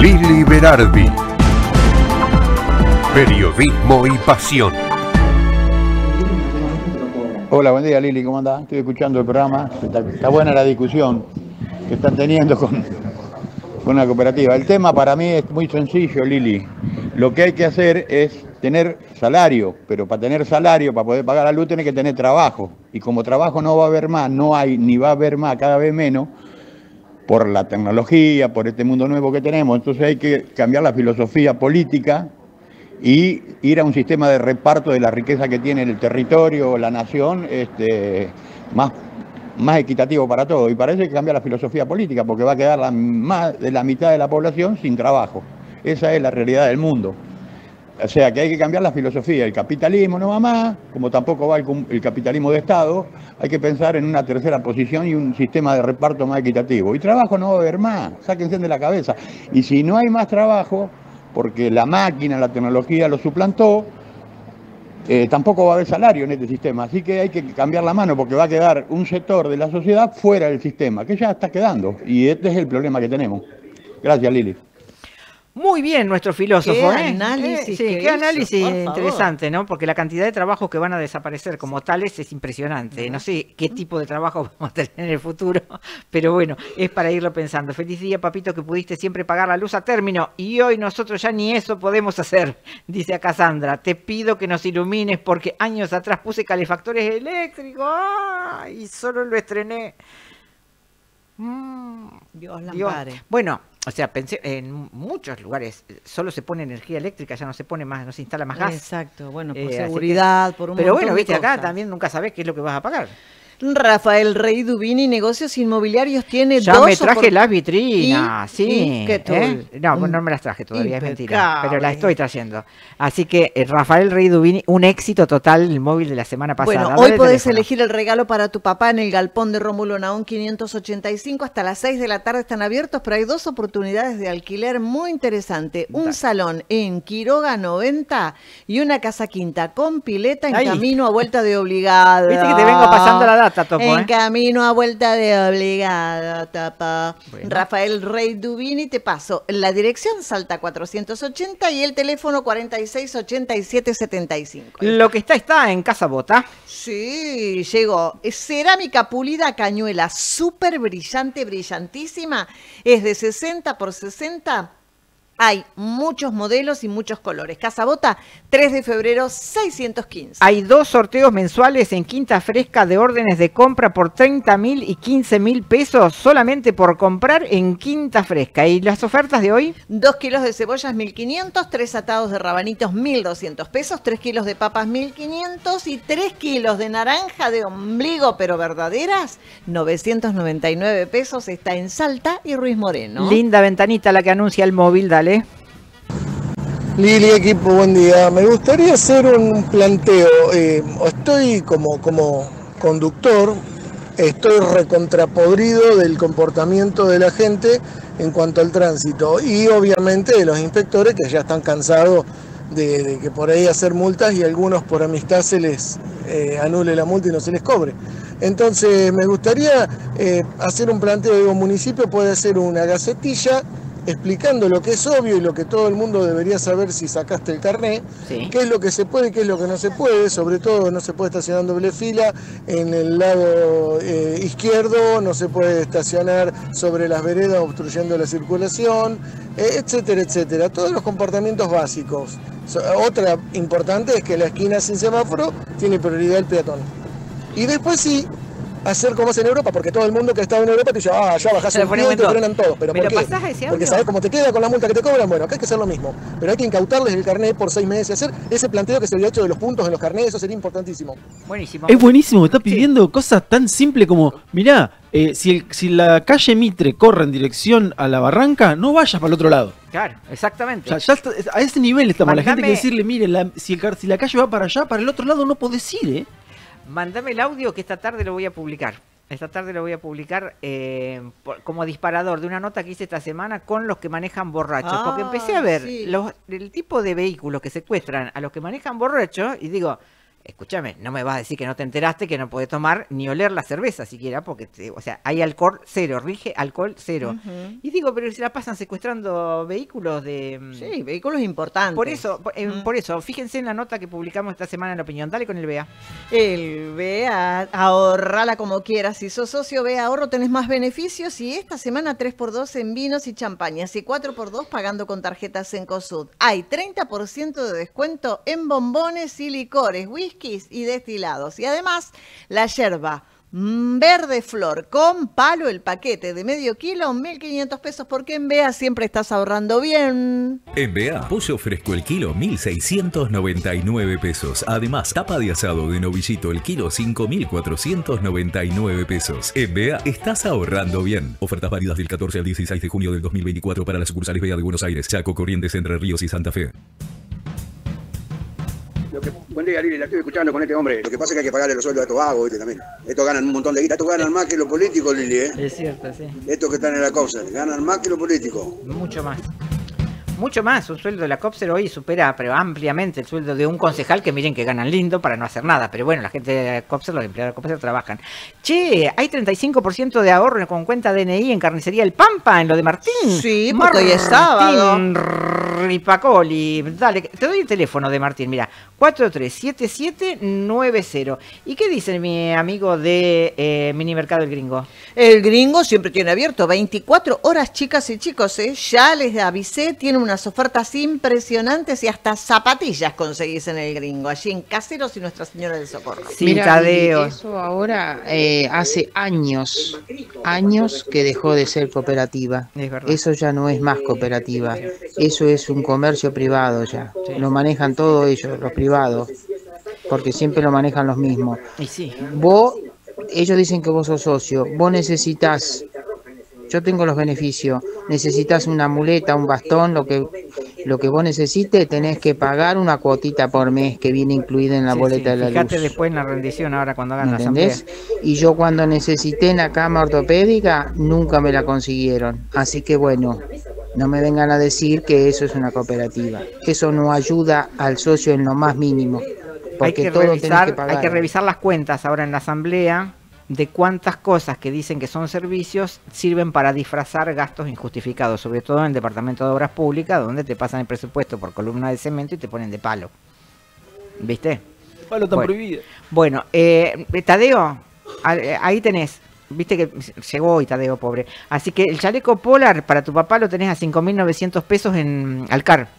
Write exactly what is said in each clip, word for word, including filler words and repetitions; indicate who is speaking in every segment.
Speaker 1: Lili Berardi. Periodismo y pasión.
Speaker 2: Hola, buen día Lili, ¿cómo andás? Estoy escuchando el programa, está, está buena la discusión que están teniendo con, con la cooperativa. El tema para mí es muy sencillo, Lili. Lo que hay que hacer es tener salario, pero para tener salario, para poder pagar la luz, tenés que tener trabajo. Y como trabajo no va a haber más, no hay ni va a haber más, cada vez menos, por la tecnología, por este mundo nuevo que tenemos. Entonces hay que cambiar la filosofía política y ir a un sistema de reparto de la riqueza que tiene el territorio o la nación este, más, más equitativo para todos. Y para eso hay que cambiar la filosofía política, porque va a quedar la, más de la mitad de la población sin trabajo. Esa es la realidad del mundo. O sea que hay que cambiar la filosofía. El capitalismo no va más, como tampoco va el, el capitalismo de Estado. Hay que pensar en una tercera posición y un sistema de reparto más equitativo. Y trabajo no va a haber más, sáquense de la cabeza. Y si no hay más trabajo, porque la máquina, la tecnología lo suplantó, eh, tampoco va a haber salario en este sistema. Así que hay que cambiar la mano, porque va a quedar un sector de la sociedad fuera del sistema, que ya está quedando. Y este es el problema que tenemos. Gracias, Lili.
Speaker 3: Muy bien nuestro filósofo,
Speaker 4: qué
Speaker 3: ¿eh?
Speaker 4: Análisis
Speaker 3: eh, sí,
Speaker 4: qué
Speaker 3: qué análisis
Speaker 4: hizo,
Speaker 3: interesante, ¿no? Porque la cantidad de trabajos que van a desaparecer como tales es impresionante. No sé qué tipo de trabajo vamos a tener en el futuro, pero bueno, es para irlo pensando. Feliz día, papito, que pudiste siempre pagar la luz a término y hoy nosotros ya ni eso podemos hacer, dice acá Sandra. Te pido que nos ilumines porque años atrás puse calefactores eléctricos ¡ah! Y solo lo estrené. Mm,
Speaker 4: Dios la
Speaker 3: Dios.
Speaker 4: ampare.
Speaker 3: Bueno, o sea, pensé en muchos lugares solo se pone energía eléctrica, ya no se pone más, no se instala más gas.
Speaker 4: Exacto, bueno, por
Speaker 3: Eh, así
Speaker 4: seguridad,
Speaker 3: que-
Speaker 4: por un
Speaker 3: Pero
Speaker 4: montón
Speaker 3: bueno,
Speaker 4: de
Speaker 3: viste, acá
Speaker 4: cosas.
Speaker 3: también nunca sabés qué es lo que vas a pagar.
Speaker 4: Rafael Rey Dubini, negocios inmobiliarios, tiene
Speaker 3: Ya
Speaker 4: dos
Speaker 3: me traje
Speaker 4: opor-
Speaker 3: las vitrinas,
Speaker 4: Y-
Speaker 3: sí.
Speaker 4: y ¿qué tal?
Speaker 3: ¿eh? No,
Speaker 4: Un-
Speaker 3: no me las traje todavía, es mentira.
Speaker 4: impecable.
Speaker 3: Pero las estoy trayendo. Así que eh, Rafael Rey Dubini, un éxito total el móvil de la semana pasada.
Speaker 4: Bueno,
Speaker 3: Dale
Speaker 4: hoy
Speaker 3: el
Speaker 4: podés
Speaker 3: teléfono.
Speaker 4: elegir el regalo para tu papá en el galpón de Rómulo Naón quinientos ochenta y cinco. Hasta las seis de la tarde están abiertos, pero hay dos oportunidades de alquiler muy interesante. Un
Speaker 3: Dale.
Speaker 4: salón en Quiroga noventa y una casa quinta con pileta en
Speaker 3: Ahí.
Speaker 4: camino a vuelta de obligada.
Speaker 3: Viste que te vengo pasando la data, Topo,
Speaker 4: En
Speaker 3: ¿eh?
Speaker 4: camino a vuelta de obligada, tapa.
Speaker 3: Bueno.
Speaker 4: Rafael Rey Dubini, te paso la dirección Salta cuatrocientos ochenta y el teléfono cuarenta y seis ochenta y siete setenta y cinco.
Speaker 3: Lo que está está en Casa Bota.
Speaker 4: Sí, llegó. Cerámica pulida cañuela, súper brillante, brillantísima. Es de sesenta por sesenta. Hay muchos modelos y muchos colores. Casa Bota, tres de febrero, seiscientos quince.
Speaker 3: Hay dos sorteos mensuales en Quinta Fresca de órdenes de compra por treinta mil y quince mil pesos solamente por comprar en Quinta Fresca. ¿Y las ofertas de hoy?
Speaker 4: Dos kilos de cebollas, mil quinientos. Tres atados de rabanitos, mil doscientos pesos. Tres kilos de papas, mil quinientos. Y tres kilos de naranja de ombligo, pero verdaderas, novecientos noventa y nueve pesos. Está en Salta y Ruiz Moreno.
Speaker 3: Linda ventanita la que anuncia el móvil, dale.
Speaker 5: Lili, equipo, buen día. Me gustaría hacer un planteo. Eh, estoy como, como conductor, estoy recontrapodrido del comportamiento de la gente en cuanto al tránsito y obviamente de los inspectores que ya están cansados de, de que por ahí hacer multas y algunos por amistad se les eh, anule la multa y no se les cobre. Entonces me gustaría eh, hacer un planteo. Digo, municipio puede hacer una gacetilla explicando lo que es obvio y lo que todo el mundo debería saber si sacaste el carné,
Speaker 3: Sí.
Speaker 5: qué es lo que se puede y qué es lo que no se puede. Sobre todo no se puede estacionar en doble fila en el lado eh, izquierdo, no se puede estacionar sobre las veredas obstruyendo la circulación, eh, etcétera, etcétera. Todos los comportamientos básicos. So- otra importante es que la esquina sin semáforo tiene prioridad el peatón. Y después sí, hacer como es en Europa, porque todo el mundo que ha estado en Europa te dice, ah, ya bajás
Speaker 3: Se le
Speaker 5: un
Speaker 3: pone
Speaker 5: pie y te
Speaker 3: un
Speaker 5: frenan todos. ¿Pero
Speaker 3: ¿Me
Speaker 5: por
Speaker 3: lo
Speaker 5: qué?
Speaker 3: pasás a ese
Speaker 5: Porque
Speaker 3: audio?
Speaker 5: sabés cómo te queda con la multa que te cobran. Bueno, acá hay que hacer lo mismo. Pero hay que incautarles el carnet por seis meses y hacer ese planteo que se había hecho de los puntos en los carnets, eso sería importantísimo.
Speaker 3: Buenísimo.
Speaker 6: Es buenísimo, está pidiendo cosas tan simples como, mirá, eh, si, el- si la calle Mitre corre en dirección a la barranca, no vayas para el otro lado.
Speaker 3: Claro, exactamente.
Speaker 6: Ya, ya está- a ese nivel estamos. La gente hay
Speaker 3: Mandame-
Speaker 6: que decirle, mire, la- si, el car- si la calle va para allá, para el otro lado no podés ir, ¿eh?
Speaker 3: Mándame el audio que esta tarde lo voy a publicar. Esta tarde lo voy a publicar eh, por- como disparador de una nota que hice esta semana con los que manejan borrachos.
Speaker 4: Ah,
Speaker 3: porque empecé a ver
Speaker 4: sí.
Speaker 3: los, el tipo de vehículos que secuestran a los que manejan borrachos y digo, escúchame, no me vas a decir que no te enteraste que no podés tomar ni oler la cerveza siquiera, porque, te, o sea, hay alcohol cero, rige alcohol cero. Uh-huh. Y digo, pero si la pasan secuestrando vehículos de...
Speaker 4: Sí, vehículos importantes.
Speaker 3: Por eso, por, eh, uh-huh. por eso, fíjense en la nota que publicamos esta semana en La Opinión. Dale con el B A.
Speaker 4: El B A, ahorrala como quieras. Si sos socio B A Ahorro tenés más beneficios y esta semana tres por dos en vinos y champañas y cuatro por dos pagando con tarjetas Cencosud. Hay treinta por ciento de descuento en bombones y licores, whiskies y destilados. Y además, la yerba verde flor con palo, el paquete de medio kilo, mil quinientos pesos, porque en B A siempre estás ahorrando bien.
Speaker 7: En B A, pollo fresco el kilo, mil seiscientos noventa y nueve pesos. Además, tapa de asado de novillito el kilo, cinco mil cuatrocientos noventa y nueve pesos. En B A, estás ahorrando bien. Ofertas válidas del catorce al dieciséis de junio del dos mil veinticuatro para las sucursales B A de Buenos Aires, Chaco, Corrientes, Entre Ríos y Santa Fe.
Speaker 8: Lo que, buen día, Lili, la estoy escuchando con este hombre. Lo que pasa es que hay que pagarle los sueldos a estos vagos, ¿viste? También. Estos ganan un montón de guita. Estos ganan más que los políticos, Lili, ¿eh?
Speaker 3: Es cierto, sí.
Speaker 8: Estos que están en la cosa, ganan más que los políticos.
Speaker 3: Mucho más. Mucho más. Un sueldo de la COPSER hoy supera pero ampliamente el sueldo de un concejal, que miren que ganan lindo para no hacer nada. Pero bueno, la gente de la COPSER, los empleados de la COPSER trabajan. Che, hay treinta y cinco por ciento de ahorro con cuenta D N I en Carnicería El Pampa, en lo de Martín.
Speaker 4: Sí, porque hoy es sábado.
Speaker 3: Ripacoli. Dale, te doy el teléfono de Martín, mira, cuatro tres siete siete nueve cero. ¿Y qué dice mi amigo de eh, Minimercado El Gringo?
Speaker 4: El Gringo siempre tiene abierto veinticuatro horas, chicas y chicos, ¿eh? Ya les avisé, tiene unas ofertas impresionantes y hasta zapatillas conseguís en El Gringo, allí en Caseros y Nuestra Señora del Socorro.
Speaker 9: Sí, Mirá, Tadeo. Eso ahora eh, hace años, años que dejó de ser cooperativa.
Speaker 3: Es verdad.
Speaker 9: Eso ya no es más cooperativa, eso es un comercio privado ya. Sí. Lo manejan todos ellos, los privados, porque siempre lo manejan los mismos.
Speaker 3: Y sí.
Speaker 9: Vos, ellos dicen que vos sos socio, vos necesitas, yo tengo los beneficios, necesitas una muleta, un bastón, lo que lo que vos necesites, tenés que pagar una cuotita por mes que viene incluida en la sí, boleta sí. de la
Speaker 3: Fíjate
Speaker 9: luz.
Speaker 3: Después en la rendición ahora cuando hagan
Speaker 9: ¿entendés?
Speaker 3: La asamblea.
Speaker 9: Y yo cuando necesité una cama ortopédica, nunca me la consiguieron. Así que bueno, no me vengan a decir que eso es una cooperativa. Eso no ayuda al socio en lo más mínimo. Porque
Speaker 3: hay que
Speaker 9: todo
Speaker 3: revisar,
Speaker 9: que pagar.
Speaker 3: Hay que revisar las cuentas ahora en la asamblea de cuántas cosas que dicen que son servicios sirven para disfrazar gastos injustificados, sobre todo en el Departamento de Obras Públicas, donde te pasan el presupuesto por columna de cemento y te ponen de palo. ¿Viste?
Speaker 6: Palo tan
Speaker 3: bueno,
Speaker 6: prohibido.
Speaker 3: Bueno, eh, Tadeo, ahí tenés. Viste que llegó hoy Tadeo, pobre. Así que el chaleco polar para tu papá lo tenés a cinco mil novecientos pesos en Alcar.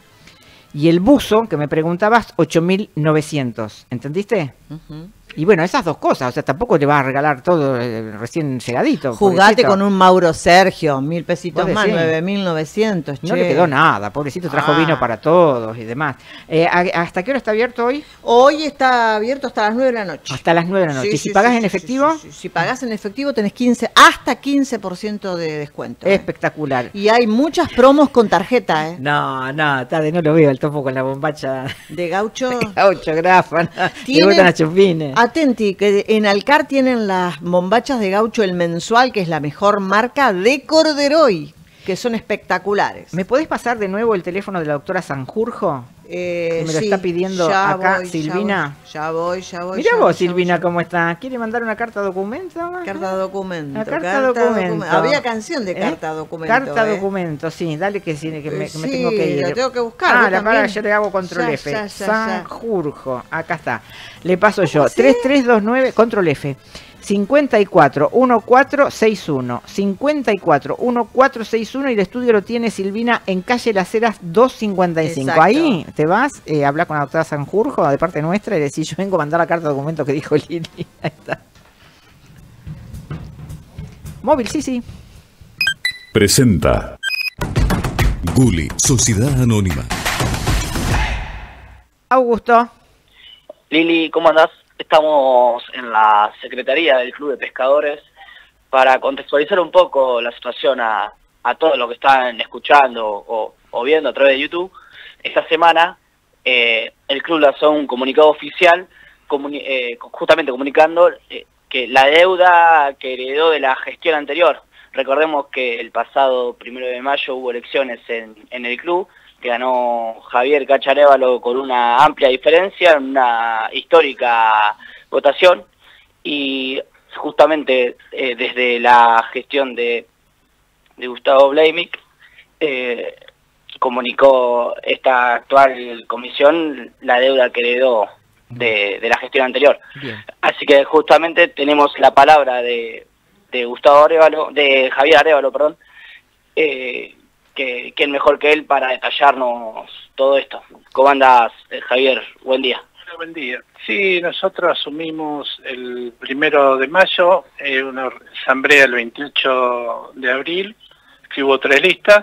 Speaker 3: Y el buzo, que me preguntabas, ocho mil novecientos. ¿Entendiste? Uh-huh. Y bueno, esas dos cosas, o sea, tampoco te vas a regalar todo eh, recién llegadito.
Speaker 4: Jugate pobrecito. Con un Mauro Sergio, mil pesitos más, nueve mil novecientos.
Speaker 3: No le quedó nada, pobrecito, trajo ah. vino para todos y demás. Eh, ¿Hasta qué hora está abierto hoy?
Speaker 4: Hoy está abierto hasta las nueve de la noche.
Speaker 3: Hasta las nueve de la noche.
Speaker 4: Sí,
Speaker 3: ¿Y si
Speaker 4: sí,
Speaker 3: pagás
Speaker 4: sí,
Speaker 3: en
Speaker 4: sí,
Speaker 3: efectivo?
Speaker 4: Sí, sí, sí. Si pagás en efectivo tenés quince, hasta quince por ciento de descuento. ¿eh?
Speaker 3: Espectacular.
Speaker 4: Y hay muchas promos con tarjeta, ¿eh?
Speaker 3: No, no, Tade, no lo veo, el topo con la bombacha.
Speaker 4: De gaucho.
Speaker 3: De gaucho, grafa. Le gustan las chupines.
Speaker 4: Atenti, que en Alcar tienen las bombachas de gaucho El Mensual, que es la mejor marca de Corderoy, que son espectaculares.
Speaker 3: ¿Me podés pasar de nuevo el teléfono de la doctora Sanjurjo?
Speaker 4: Eh,
Speaker 3: me lo
Speaker 4: sí,
Speaker 3: está pidiendo acá
Speaker 4: voy,
Speaker 3: Silvina.
Speaker 4: Ya voy, ya voy.
Speaker 3: Mirá
Speaker 4: ya
Speaker 3: vos,
Speaker 4: voy,
Speaker 3: Silvina,
Speaker 4: voy,
Speaker 3: cómo está. ¿Quiere mandar una carta documento?
Speaker 4: Carta documento.
Speaker 3: Una carta,
Speaker 4: carta
Speaker 3: documento.
Speaker 4: documento. Había canción de carta
Speaker 3: ¿Eh?
Speaker 4: documento.
Speaker 3: Carta
Speaker 4: ¿eh?
Speaker 3: documento, sí. Dale que, sí, que, me, que
Speaker 4: sí,
Speaker 3: me tengo que ir.
Speaker 4: La tengo que buscar.
Speaker 3: Ah, la para yo le hago control
Speaker 4: ya,
Speaker 3: F.
Speaker 4: Ya, ya,
Speaker 3: Sanjurjo. Acá está. Le paso yo. tres tres dos nueve, control F. cincuenta y cuatro catorce sesenta y uno, cincuenta y cuatro catorce sesenta y uno, y el estudio lo tiene Silvina en calle Las Heras doscientos cincuenta y cinco. Exacto. Ahí te vas, eh, hablar con la doctora Sanjurjo de parte nuestra y decís, yo vengo a mandar la carta de documento que dijo Lili. Ahí está. Móvil, sí, sí.
Speaker 7: Presenta Gulli, Sociedad Anónima.
Speaker 3: Augusto.
Speaker 10: Lili, ¿cómo andás? Estamos en la Secretaría del Club de Pescadores para contextualizar un poco la situación a, a todos los que están escuchando o, o viendo a través de YouTube. Esta semana eh, el club lanzó un comunicado oficial comuni eh, justamente comunicando eh, que la deuda que heredó de la gestión anterior Recordemos que el pasado primero de mayo hubo elecciones en, en el club, que ganó Javier Cacha Arévalo con una amplia diferencia, una histórica votación, y justamente eh, desde la gestión de, de Gustavo Bleimic, eh, comunicó esta actual comisión la deuda que heredó de, de la gestión anterior.
Speaker 3: Bien.
Speaker 10: Así que justamente tenemos la palabra de, de Gustavo Arévalo, de Javier Arévalo, perdón, eh, que quién mejor que él para detallarnos todo esto. ¿Cómo andás, eh, Javier? Buen día.
Speaker 11: Hola, buen día. Sí, nosotros asumimos el primero de mayo, eh, una asamblea el veintiocho de abril, que hubo tres listas,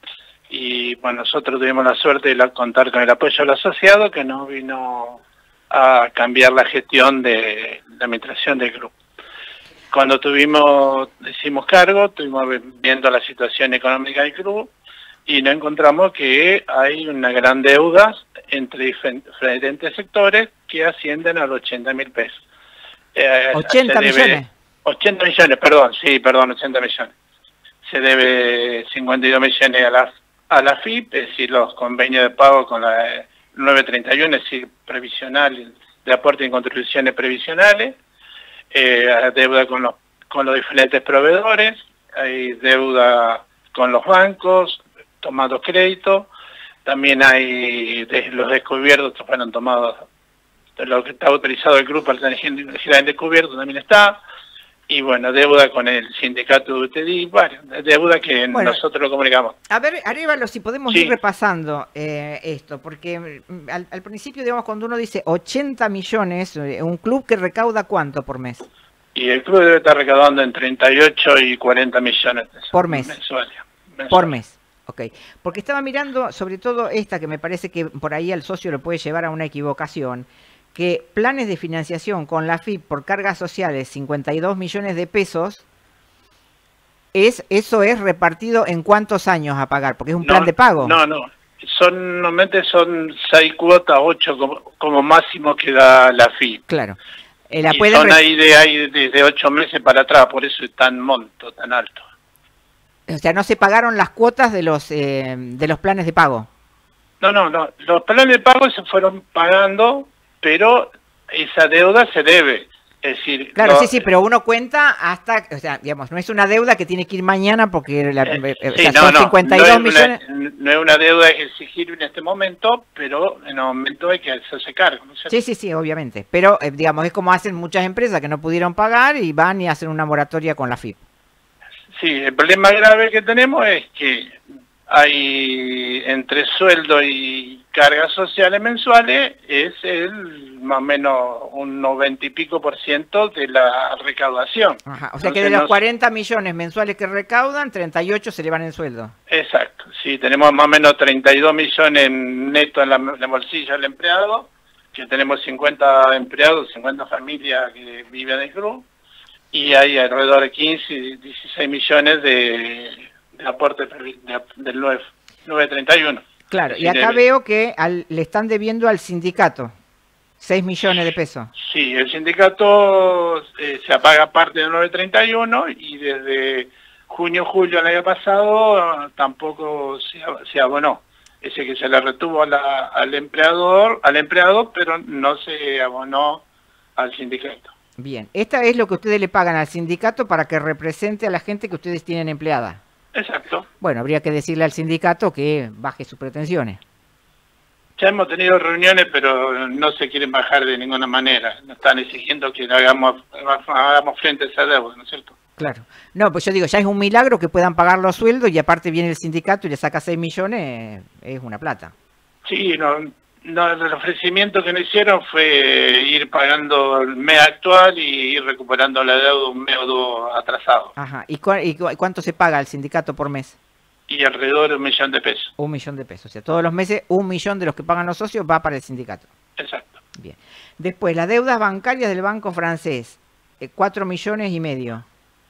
Speaker 11: y bueno, nosotros tuvimos la suerte de la, contar con el apoyo del asociado, que nos vino a cambiar la gestión de la administración del club. Cuando tuvimos, hicimos cargo, estuvimos viendo la situación económica del club y nos encontramos que hay una gran deuda entre diferentes sectores que ascienden a los ochenta mil pesos. Eh,
Speaker 3: ¿ochenta millones?
Speaker 11: ochenta millones, perdón, sí, perdón, ochenta millones. Se debe cincuenta y dos millones a la, a la F I P, es decir, los convenios de pago con la nueve treinta y uno, es decir, previsional, de aporte en contribuciones previsionales. Eh, deuda con los, con los diferentes proveedores, hay deuda con los bancos, tomando crédito, también hay de, los descubiertos que fueron tomados, lo que está autorizado el grupo para el descubierto también está, y bueno, deuda con el sindicato de U T D I, bueno, deuda que bueno, nosotros lo comunicamos.
Speaker 3: A ver, Arévalo, si podemos sí. ir repasando eh, esto, porque al, al principio, digamos, cuando uno dice ochenta millones, un club que recauda ¿cuánto por mes?
Speaker 11: Y el club debe estar recaudando en treinta y ocho y cuarenta millones de pesos.
Speaker 3: Por mes.
Speaker 11: Mensuales. Mensuales.
Speaker 3: Por mes. Ok, porque estaba mirando sobre todo esta, que me parece que por ahí al socio lo puede llevar a una equivocación, que planes de financiación con la F I P por cargas sociales, cincuenta y dos millones de pesos, es eso es repartido en cuántos años a pagar, porque es un
Speaker 11: no,
Speaker 3: plan de pago.
Speaker 11: No, no, son normalmente son seis cuotas, ocho como, como máximo que da la F I P.
Speaker 3: Claro. Eh, la
Speaker 11: y
Speaker 3: puede
Speaker 11: son ahí de, ahí desde ocho meses para atrás, por eso es tan monto, tan alto.
Speaker 3: O sea, no se pagaron las cuotas de los eh, de los planes de pago.
Speaker 11: No, no, no. Los planes de pago se fueron pagando, pero esa deuda se debe. Es decir,
Speaker 3: claro,
Speaker 11: no,
Speaker 3: sí, sí, pero uno cuenta hasta, o sea, digamos, no es una deuda que tiene que ir mañana porque la, eh,
Speaker 11: sí,
Speaker 3: o sea,
Speaker 11: no,
Speaker 3: son
Speaker 11: no,
Speaker 3: cincuenta y dos
Speaker 11: no
Speaker 3: millones.
Speaker 11: Una, no es una deuda exigible en este momento, pero en el momento hay que hacerse cargo, ¿no es cierto?
Speaker 3: Sí, sí, sí, obviamente. Pero, eh, digamos, es como hacen muchas empresas que no pudieron pagar y van y hacen una moratoria con la F I P.
Speaker 11: Sí, el problema grave que tenemos es que hay entre sueldo y cargas sociales mensuales es el más o menos un noventa y pico por ciento de la recaudación.
Speaker 3: Ajá, o sea que de los cuarenta millones mensuales que recaudan, treinta y ocho se le van en sueldo.
Speaker 11: Exacto, sí, tenemos más o menos treinta y dos millones netos en la, en el bolsillo del empleado, que tenemos cincuenta empleados, cincuenta familias que viven en el club, y hay alrededor de quince, dieciséis millones de... de aporte de, del nueve treinta y uno.
Speaker 3: Claro, y acá veo que al, le están debiendo al sindicato seis millones de pesos.
Speaker 11: Sí, el sindicato eh, se apaga parte del nueve treinta y uno y desde junio, julio del año pasado tampoco se, se abonó. Ese que se le retuvo a la, al empleador, al empleado, pero no se abonó al sindicato.
Speaker 3: Bien, esta es lo que ustedes le pagan al sindicato para que represente a la gente que ustedes tienen empleada.
Speaker 11: Exacto.
Speaker 3: Bueno, habría que decirle al sindicato que baje sus pretensiones.
Speaker 11: Ya hemos tenido reuniones, pero no se quieren bajar de ninguna manera. Nos están exigiendo que hagamos, hagamos frente a esa deuda, ¿no es cierto?
Speaker 3: Claro. No, pues yo digo, ya es un milagro que puedan pagar los sueldos y aparte viene el sindicato y le saca seis millones, es una plata.
Speaker 11: Sí, no, no, el ofrecimiento que nos hicieron fue ir pagando el mes actual y ir recuperando la deuda un mes o dos atrasado.
Speaker 3: Ajá. ¿Y, cu ¿Y cuánto se paga al sindicato por mes?
Speaker 11: Y alrededor de un millón de pesos.
Speaker 3: Un millón de pesos. O sea, todos los meses un millón de los que pagan los socios va para el sindicato.
Speaker 11: Exacto.
Speaker 3: Bien. Después, las deudas bancarias del banco francés, eh, cuatro millones y medio.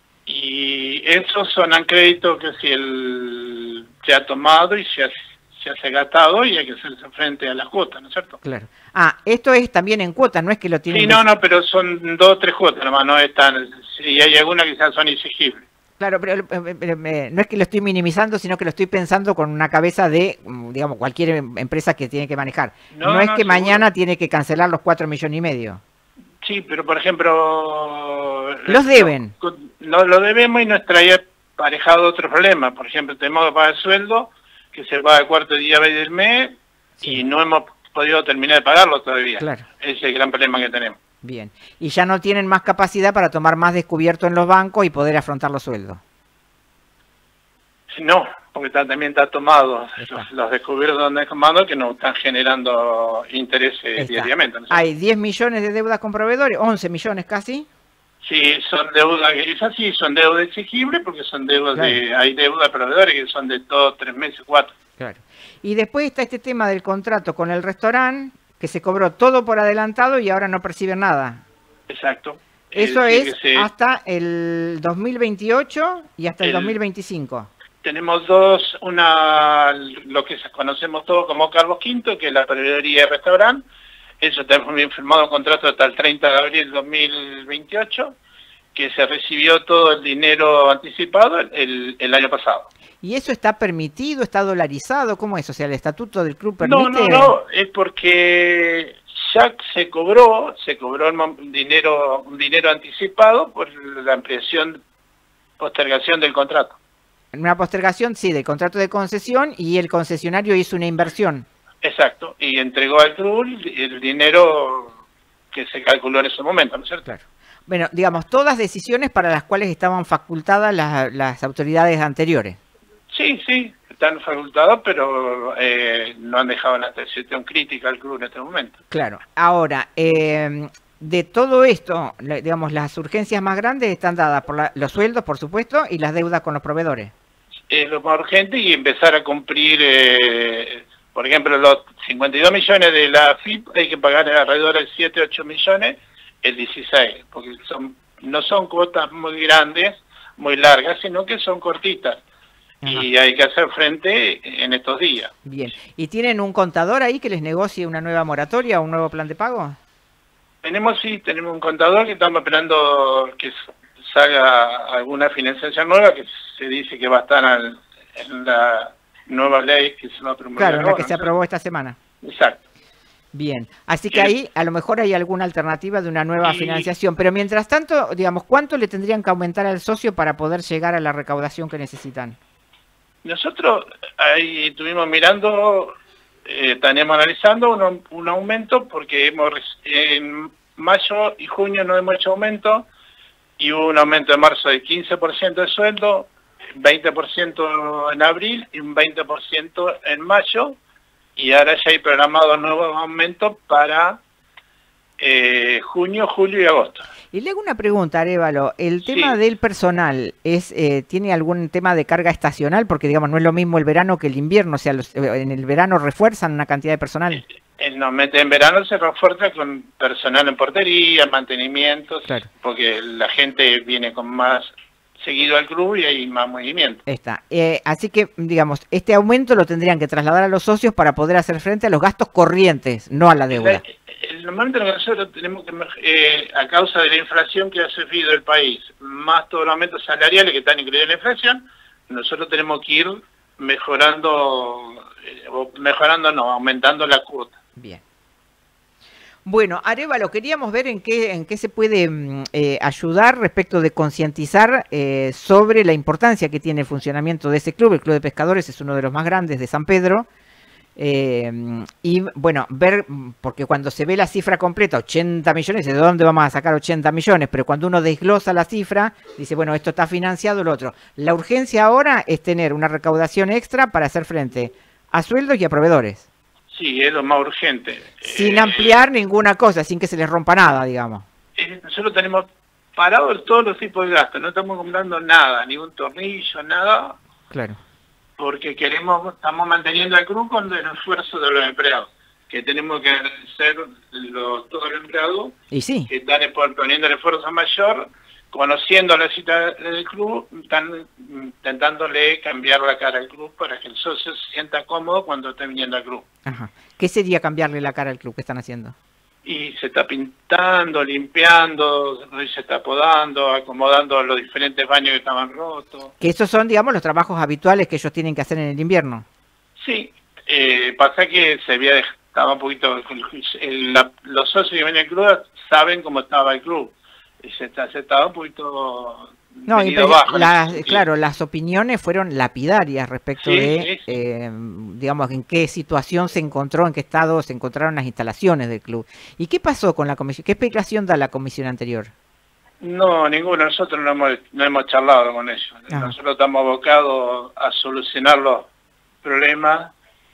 Speaker 11: Y esos son créditos que si él se ha tomado y se ha, se ha gastado y hay que hacerse frente a las cuotas, ¿no es cierto?
Speaker 3: Claro. Ah, esto es también en cuotas, no es que lo tienen...
Speaker 11: Sí, no, no, pero son dos o tres cuotas nomás, no están... Y hay algunas que quizás son exigibles.
Speaker 3: Claro, pero eh, eh, eh, no es que lo estoy minimizando, sino que lo estoy pensando con una cabeza de, mm, digamos, cualquier em- empresa que tiene que manejar. No,
Speaker 11: No,
Speaker 3: es
Speaker 11: no,
Speaker 3: que
Speaker 11: seguro.
Speaker 3: mañana tiene que cancelar los cuatro millones y medio.
Speaker 11: Sí, pero por ejemplo...
Speaker 3: Los deben.
Speaker 11: No, lo debemos y nos traía aparejado otro problema. Por ejemplo, tenemos que pagar el sueldo, que se paga el cuarto día del mes, y no hemos podido terminar de pagarlo todavía.
Speaker 3: Claro.
Speaker 11: Ese es el gran problema que tenemos.
Speaker 3: Bien. Y ya no tienen más capacidad para tomar más descubierto en los bancos y poder afrontar los sueldos.
Speaker 11: No, porque está- también está tomado los, los descubiertos donde tomado que nos están generando intereses
Speaker 3: Está.
Speaker 11: diariamente. ¿no?
Speaker 3: Hay diez millones de deudas con proveedores, once millones casi.
Speaker 11: Sí, son deudas, esas sí son deudas exigibles porque son deudas
Speaker 3: Claro.
Speaker 11: de, hay deudas de proveedores que son de todos tres meses, cuatro.
Speaker 3: Claro. Y después está este tema del contrato con el restaurante, que se cobró todo por adelantado y ahora no perciben nada.
Speaker 11: Exacto.
Speaker 3: Eso
Speaker 11: decir,
Speaker 3: es
Speaker 11: que se-
Speaker 3: hasta el dos mil veintiocho y hasta el,
Speaker 11: El-
Speaker 3: dos mil veinticinco.
Speaker 11: Tenemos dos, una, lo que conocemos todos como Carlos Quinto, que es la proveedoría de restaurante. Eso tenemos bien firmado un contrato hasta el treinta de abril de dos mil veintiocho, que se recibió todo el dinero anticipado el, el año pasado.
Speaker 3: ¿Y eso está permitido, está dolarizado? ¿Cómo es? O sea, el estatuto del club
Speaker 11: No,
Speaker 3: permite...
Speaker 11: no, no, es porque ya se cobró, se cobró el mom- dinero, un dinero anticipado por la ampliación, postergación del contrato.
Speaker 3: Una postergación, sí, del contrato de concesión y el concesionario hizo una inversión.
Speaker 11: Exacto, y entregó al club el, el dinero que se calculó en ese momento, ¿no es cierto?
Speaker 3: Claro. Bueno, digamos, todas decisiones para las cuales estaban facultadas las, las autoridades anteriores.
Speaker 11: Sí, sí, están facultados, pero eh, no han dejado una situación crítica al club en este momento.
Speaker 3: Claro. Ahora, eh, de todo esto, le- digamos, las urgencias más grandes están dadas por la- los sueldos, por supuesto, y las deudas con los proveedores.
Speaker 11: Es lo más urgente y empezar a cumplir, eh, por ejemplo, los cincuenta y dos millones de la F I P hay que pagar alrededor de siete, ocho millones el dieciséis, porque son no son cuotas muy grandes, muy largas, sino que son cortitas. Y hay que hacer frente en estos días.
Speaker 3: Bien. ¿Y tienen un contador ahí que les negocie una nueva moratoria o un nuevo plan de pago?
Speaker 11: Tenemos, sí, tenemos un contador que estamos esperando que salga alguna financiación nueva, que se dice que va a estar al- en la nueva ley que se va a promulgar.
Speaker 3: Claro, la
Speaker 11: ahora,
Speaker 3: que
Speaker 11: ¿no?
Speaker 3: se aprobó esta semana.
Speaker 11: Exacto.
Speaker 3: Bien, así que ahí a lo mejor hay alguna alternativa de una nueva
Speaker 11: Y-
Speaker 3: financiación, pero mientras tanto, digamos, ¿cuánto le tendrían que aumentar al socio para poder llegar a la recaudación que necesitan?
Speaker 11: Nosotros ahí estuvimos mirando, eh, tenemos analizando un, un aumento porque hemos reci- en mayo y junio no hemos hecho aumento y hubo un aumento en marzo del quince por ciento de sueldo, veinte por ciento en abril y un veinte por ciento en mayo y ahora ya hay programados nuevos aumentos para eh, junio, julio y agosto.
Speaker 3: Y le hago una pregunta, Arévalo. ¿El tema
Speaker 11: Sí.
Speaker 3: del personal es eh, tiene algún tema de carga estacional? Porque, digamos, no es lo mismo el verano que el invierno. O sea, los- eh, en el verano refuerzan una cantidad de personal.
Speaker 11: En, normalmente en verano se refuerza con personal en portería, mantenimientos,
Speaker 3: Claro.
Speaker 11: porque la gente viene con más seguido al club y hay más movimiento.
Speaker 3: Está. Eh, así que, digamos, este aumento lo tendrían que trasladar a los socios para poder hacer frente a los gastos corrientes, no a la deuda.
Speaker 11: La- el- Normalmente lo que nosotros tenemos que, eh, a causa de la inflación que ha sufrido el país, más todos los aumentos salariales que están incluidos en la inflación, nosotros tenemos que ir mejorando, eh, o mejorando no, aumentando la cuota.
Speaker 3: Bien. Bueno, Arévalo, queríamos ver en qué, en qué se puede mm, eh, ayudar respecto de concientizar eh, sobre la importancia que tiene el funcionamiento de ese club. El Club de Pescadores es uno de los más grandes de San Pedro. Eh, y bueno, ver, porque cuando se ve la cifra completa, ochenta millones, ¿de dónde vamos a sacar ochenta millones? Pero cuando uno desglosa la cifra, dice, bueno, esto está financiado, lo otro. La urgencia ahora es tener una recaudación extra para hacer frente a sueldos y a proveedores.
Speaker 11: Sí, es lo más urgente.
Speaker 3: Sin ampliar ninguna cosa, sin que se les rompa nada, digamos.
Speaker 11: Eh, Nosotros tenemos parados todos los tipos de gastos, no estamos comprando nada, ni un tornillo, nada,
Speaker 3: Claro.
Speaker 11: porque queremos, estamos manteniendo al club con el esfuerzo de los empleados, que tenemos que ser los, todos los empleados
Speaker 3: Y sí.
Speaker 11: que están por- poniendo el esfuerzo mayor, conociendo la cita del club, están intentándole cambiar la cara al club para que el socio se sienta cómodo cuando esté viniendo al club.
Speaker 3: Ajá. ¿Qué sería cambiarle la cara al club que están haciendo?
Speaker 11: Y se está pintando, limpiando, se está podando, acomodando los diferentes baños que estaban rotos.
Speaker 3: Que esos son, digamos, los trabajos habituales que ellos tienen que hacer en el invierno.
Speaker 11: Sí, eh, pasa que se había dej- estaba un poquito... el- la- los socios que ven el club saben cómo estaba el club. Y se, está, se estaba un poquito...
Speaker 3: No, y
Speaker 11: venido
Speaker 3: pe-
Speaker 11: bajo en
Speaker 3: las-
Speaker 11: ese sentido.
Speaker 3: claro, las opiniones fueron lapidarias respecto
Speaker 11: Sí,
Speaker 3: de,
Speaker 11: sí, sí.
Speaker 3: eh, digamos, en qué situación se encontró, en qué estado se encontraron las instalaciones del club. ¿Y qué pasó con la comisión? ¿Qué explicación da la comisión anterior?
Speaker 11: No, ninguno. Nosotros no hemos, no hemos charlado con ellos.
Speaker 3: Ah.
Speaker 11: Nosotros estamos abocados a solucionar los problemas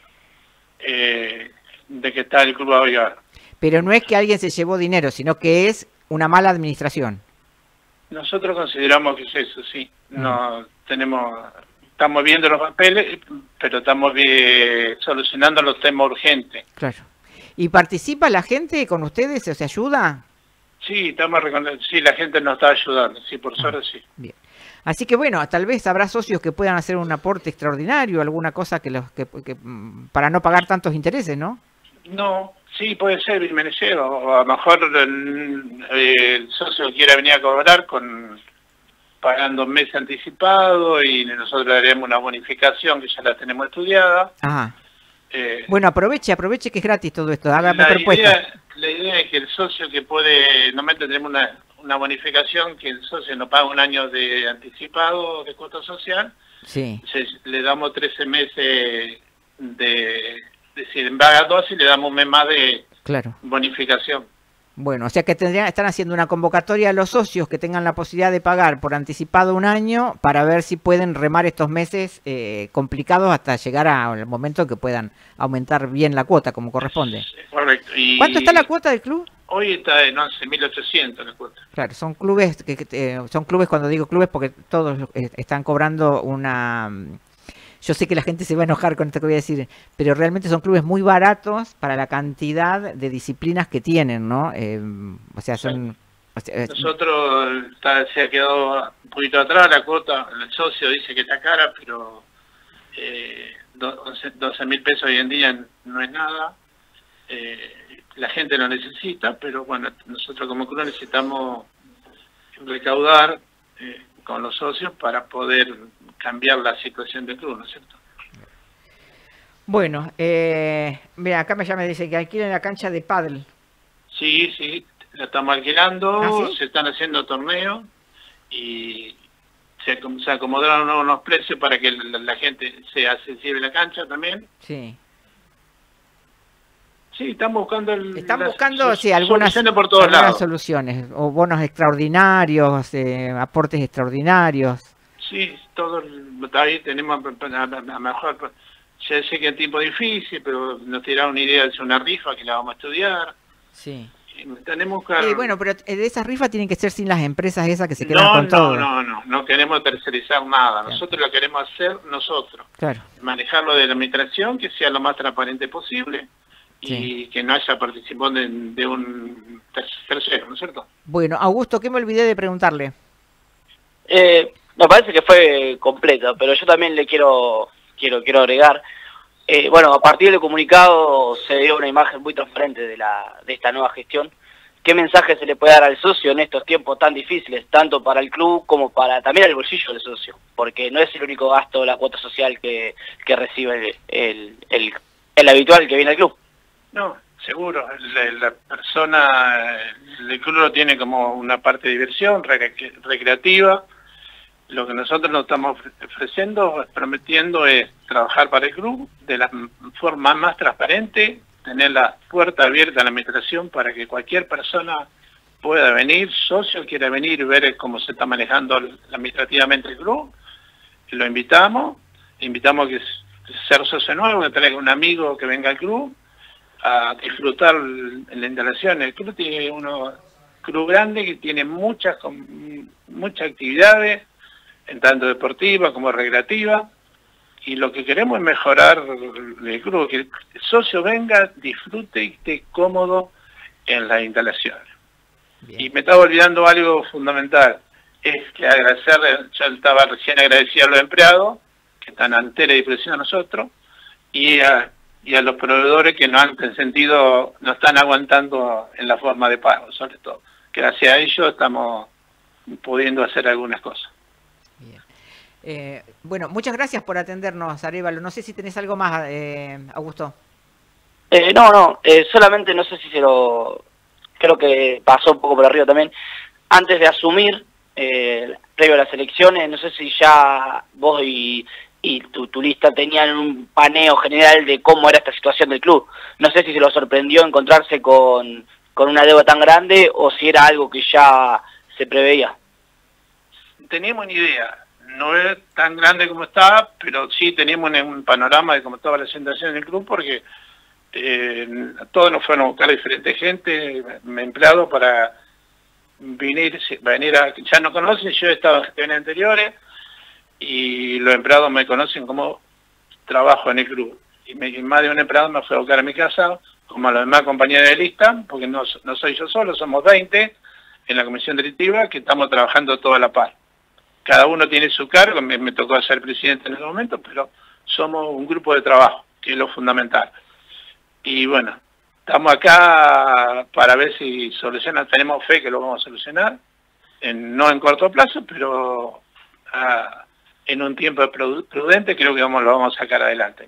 Speaker 11: eh, de que está el club ahora.
Speaker 3: Pero no es que alguien se llevó dinero, sino que es una mala administración.
Speaker 11: Nosotros consideramos que es eso, sí. No tenemos, estamos viendo los papeles, pero estamos bien solucionando los temas urgentes.
Speaker 3: Claro. ¿Y participa la gente con ustedes? ¿O se ayuda?
Speaker 11: Sí, estamos recon- sí, la gente nos está ayudando, sí, por suerte sí.
Speaker 3: Bien. Así que bueno, tal vez habrá socios que puedan hacer un aporte extraordinario, alguna cosa que los que, que, mm, para no pagar tantos intereses, ¿no?
Speaker 11: No, sí, puede ser bienvenido, o a lo mejor eh, el socio quiera venir a cobrar con pagando un mes anticipado y nosotros le haremos una bonificación que ya la tenemos estudiada.
Speaker 3: Ajá.
Speaker 11: Eh,
Speaker 3: Bueno, aproveche, aproveche que es gratis todo esto, hágame
Speaker 11: la,
Speaker 3: propuestas.
Speaker 11: idea, la idea es que el socio que puede, normalmente tenemos una, una bonificación que el socio no paga un año de anticipado de cuota social,
Speaker 3: Sí.
Speaker 11: se, le damos trece meses de, de si en vaga dosis le damos un mes más de
Speaker 3: Claro.
Speaker 11: bonificación.
Speaker 3: Bueno, o sea que tendrían, están haciendo una convocatoria a los socios que tengan la posibilidad de pagar por anticipado un año para ver si pueden remar estos meses eh, complicados hasta llegar a- al momento que puedan aumentar bien la cuota como corresponde.
Speaker 11: Correcto. Y
Speaker 3: ¿Cuánto está la cuota del club?
Speaker 11: hoy está en once mil ochocientos la cuota.
Speaker 3: Claro, son clubes, que, que, eh, son clubes cuando digo clubes porque todos eh, están cobrando una... mm, Yo sé que la gente se va a enojar con esto que voy a decir, pero realmente son clubes muy baratos para la cantidad de disciplinas que tienen, ¿no? Eh, o sea, son... o sea, eh,
Speaker 11: Nosotros está- se ha quedado un poquito atrás la cuota, el socio dice que está cara, pero eh, doce mil pesos hoy en día no es nada. Eh, la gente lo necesita, pero bueno, nosotros como club necesitamos recaudar eh, con los socios para poder cambiar la situación del club, ¿no es cierto?
Speaker 3: Bueno, eh, mira, acá me ya me dice que alquilen la cancha de pádel.
Speaker 11: Sí, sí, la estamos alquilando,
Speaker 3: ¿Ah, sí?
Speaker 11: se están haciendo torneos y se, acom- se acomodaron unos precios para que la, la gente sea accesible a la cancha también.
Speaker 3: Sí.
Speaker 11: Sí, están buscando el,
Speaker 3: Están
Speaker 11: las
Speaker 3: buscando
Speaker 11: so-
Speaker 3: sí, algunas,
Speaker 11: soluciones por todos
Speaker 3: algunas
Speaker 11: lados.
Speaker 3: soluciones, o bonos extraordinarios, eh, aportes extraordinarios.
Speaker 11: Sí, todo el- ahí tenemos a, a- a mejor, ya sé que es tiempo difícil, pero nos tiraron una idea de hacer una rifa que la vamos a estudiar.
Speaker 3: Sí.
Speaker 11: Y tenemos que...
Speaker 3: Eh, bueno, pero de esas rifas tienen que ser sin las empresas esas que se quedan
Speaker 11: no,
Speaker 3: con
Speaker 11: no,
Speaker 3: todo.
Speaker 11: no, no, no queremos tercerizar nada, nosotros lo queremos hacer nosotros.
Speaker 3: Claro.
Speaker 11: Manejarlo de la administración, que sea lo más transparente posible y que no haya participación de, de un ter- tercero, ¿no es cierto?
Speaker 3: Bueno, Augusto, ¿qué me olvidé de preguntarle?
Speaker 10: Eh, me parece que fue completa, pero yo también le quiero quiero quiero agregar. Eh, bueno, a partir del comunicado se dio una imagen muy transparente de la de esta nueva gestión. ¿Qué mensaje se le puede dar al socio en estos tiempos tan difíciles, tanto para el club como para también el bolsillo del socio? Porque no es el único gasto, la cuota social que, que recibe el, el, el, el habitual que viene al club.
Speaker 11: No, seguro. La, la persona, el club lo tiene como una parte de diversión, recre- recreativa. Lo que nosotros nos estamos ofreciendo, prometiendo, es trabajar para el club de la forma más transparente, tener la puerta abierta a la administración para que cualquier persona pueda venir, socio quiera venir y ver cómo se está manejando administrativamente el club. Lo invitamos, invitamos a que ser socio nuevo, que traiga un amigo que venga al club a disfrutar la instalación. El club tiene uno club grande que tiene muchas muchas actividades, en tanto deportiva como recreativa, y lo que queremos es mejorar el club, que el socio venga, disfrute y esté cómodo en las instalaciones. Bien. Y me estaba olvidando algo fundamental, es que agradecerle, ya estaba recién agradecido a los empleados, que están a entera disposición a nosotros, y a y a los proveedores que no han sentido, no están aguantando en la forma de pago, sobre todo. Gracias a ellos estamos pudiendo hacer algunas cosas.
Speaker 3: Bien. Eh, bueno, muchas gracias por atendernos, Arévalo. No sé si tenés algo más, eh, Augusto.
Speaker 10: Eh, no, no, eh, solamente no sé si se lo... Creo que pasó un poco por arriba también. Antes de asumir, eh, previo a las elecciones, no sé si ya vos y, y tu, tu lista tenían un paneo general de cómo era esta situación del club. No sé si se lo sorprendió encontrarse con, con una deuda tan grande o si era algo que ya se preveía.
Speaker 11: Teníamos una idea, no es tan grande como estaba, pero sí teníamos un panorama de cómo estaba la situación del club, porque eh, todos nos fueron a buscar a diferente gente, empleados para venir, venir a, ya no conocen, yo he estado en gestiones anteriores y los empleados me conocen como trabajo en el club. Y, me, y más de un empleado me fue a buscar a mi casa, como a los demás compañeros de lista, porque no, no soy yo solo, somos veinte en la comisión directiva que estamos trabajando toda la par. Cada uno tiene su cargo, me, me tocó ser presidente en el momento, pero somos un grupo de trabajo, que es lo fundamental. Y bueno, estamos acá para ver si soluciona, tenemos fe que lo vamos a solucionar, en, no en corto plazo, pero a, en un tiempo prudente creo que vamos, lo vamos a sacar adelante.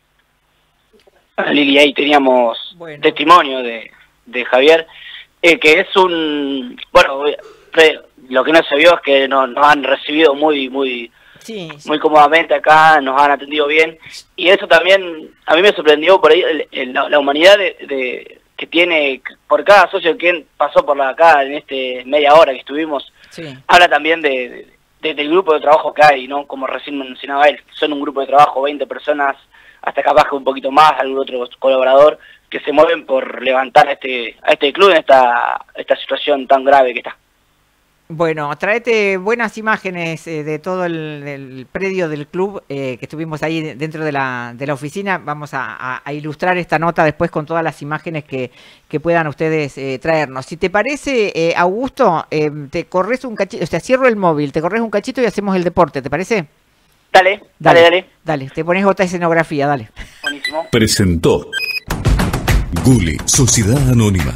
Speaker 10: Lili, ahí teníamos bueno. testimonio de, de Javier, eh, que es un... Bueno, pre, lo que no se vio es que nos, nos han recibido muy muy sí, sí. muy cómodamente acá, nos han atendido bien, y eso también a mí me sorprendió por ahí el, el, la, la humanidad de, de que tiene por cada socio que pasó por la acá en este media hora que estuvimos. Sí. Habla también de, de, de, del grupo de trabajo que hay, ¿no? Como recién mencionaba él, son un grupo de trabajo, veinte personas, hasta capaz que un poquito más, algún otro colaborador, que se mueven por levantar a este, a este club en esta, esta situación tan grave que está.
Speaker 3: Bueno, traete buenas imágenes eh, de todo el, el predio del club eh, que estuvimos ahí dentro de la, de la oficina. Vamos a, a, a ilustrar esta nota después con todas las imágenes que, que puedan ustedes eh, traernos. Si te parece, eh, Augusto, eh, te corres un cachito, o sea, cierro el móvil, te corres un cachito y hacemos el deporte, ¿te parece?
Speaker 10: Dale, dale, dale. Dale,
Speaker 3: dale te pones otra escenografía, dale.
Speaker 10: Buenísimo.
Speaker 7: Presentó Gulli, Sociedad Anónima.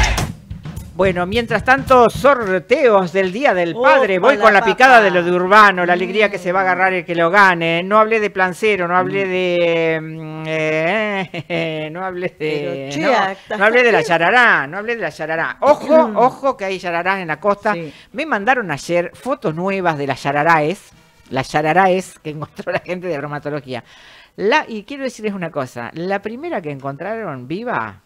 Speaker 3: Bueno, mientras tanto, sorteos del Día del Padre. Oh, Voy con la papá. picada de lo de Urbano, la alegría que se va a agarrar el que lo gane. No hablé de Plancero, no hablé de... Eh, no hablé de...
Speaker 4: Che,
Speaker 3: no, no hablé de la Yarará, no hablé de la Yarará. Ojo, ojo que hay Yararás en la costa. Sí. Me mandaron ayer fotos nuevas de las Yararaes, las Yararaes que encontró la gente de bromatología. La, y quiero decirles una cosa, la primera que encontraron viva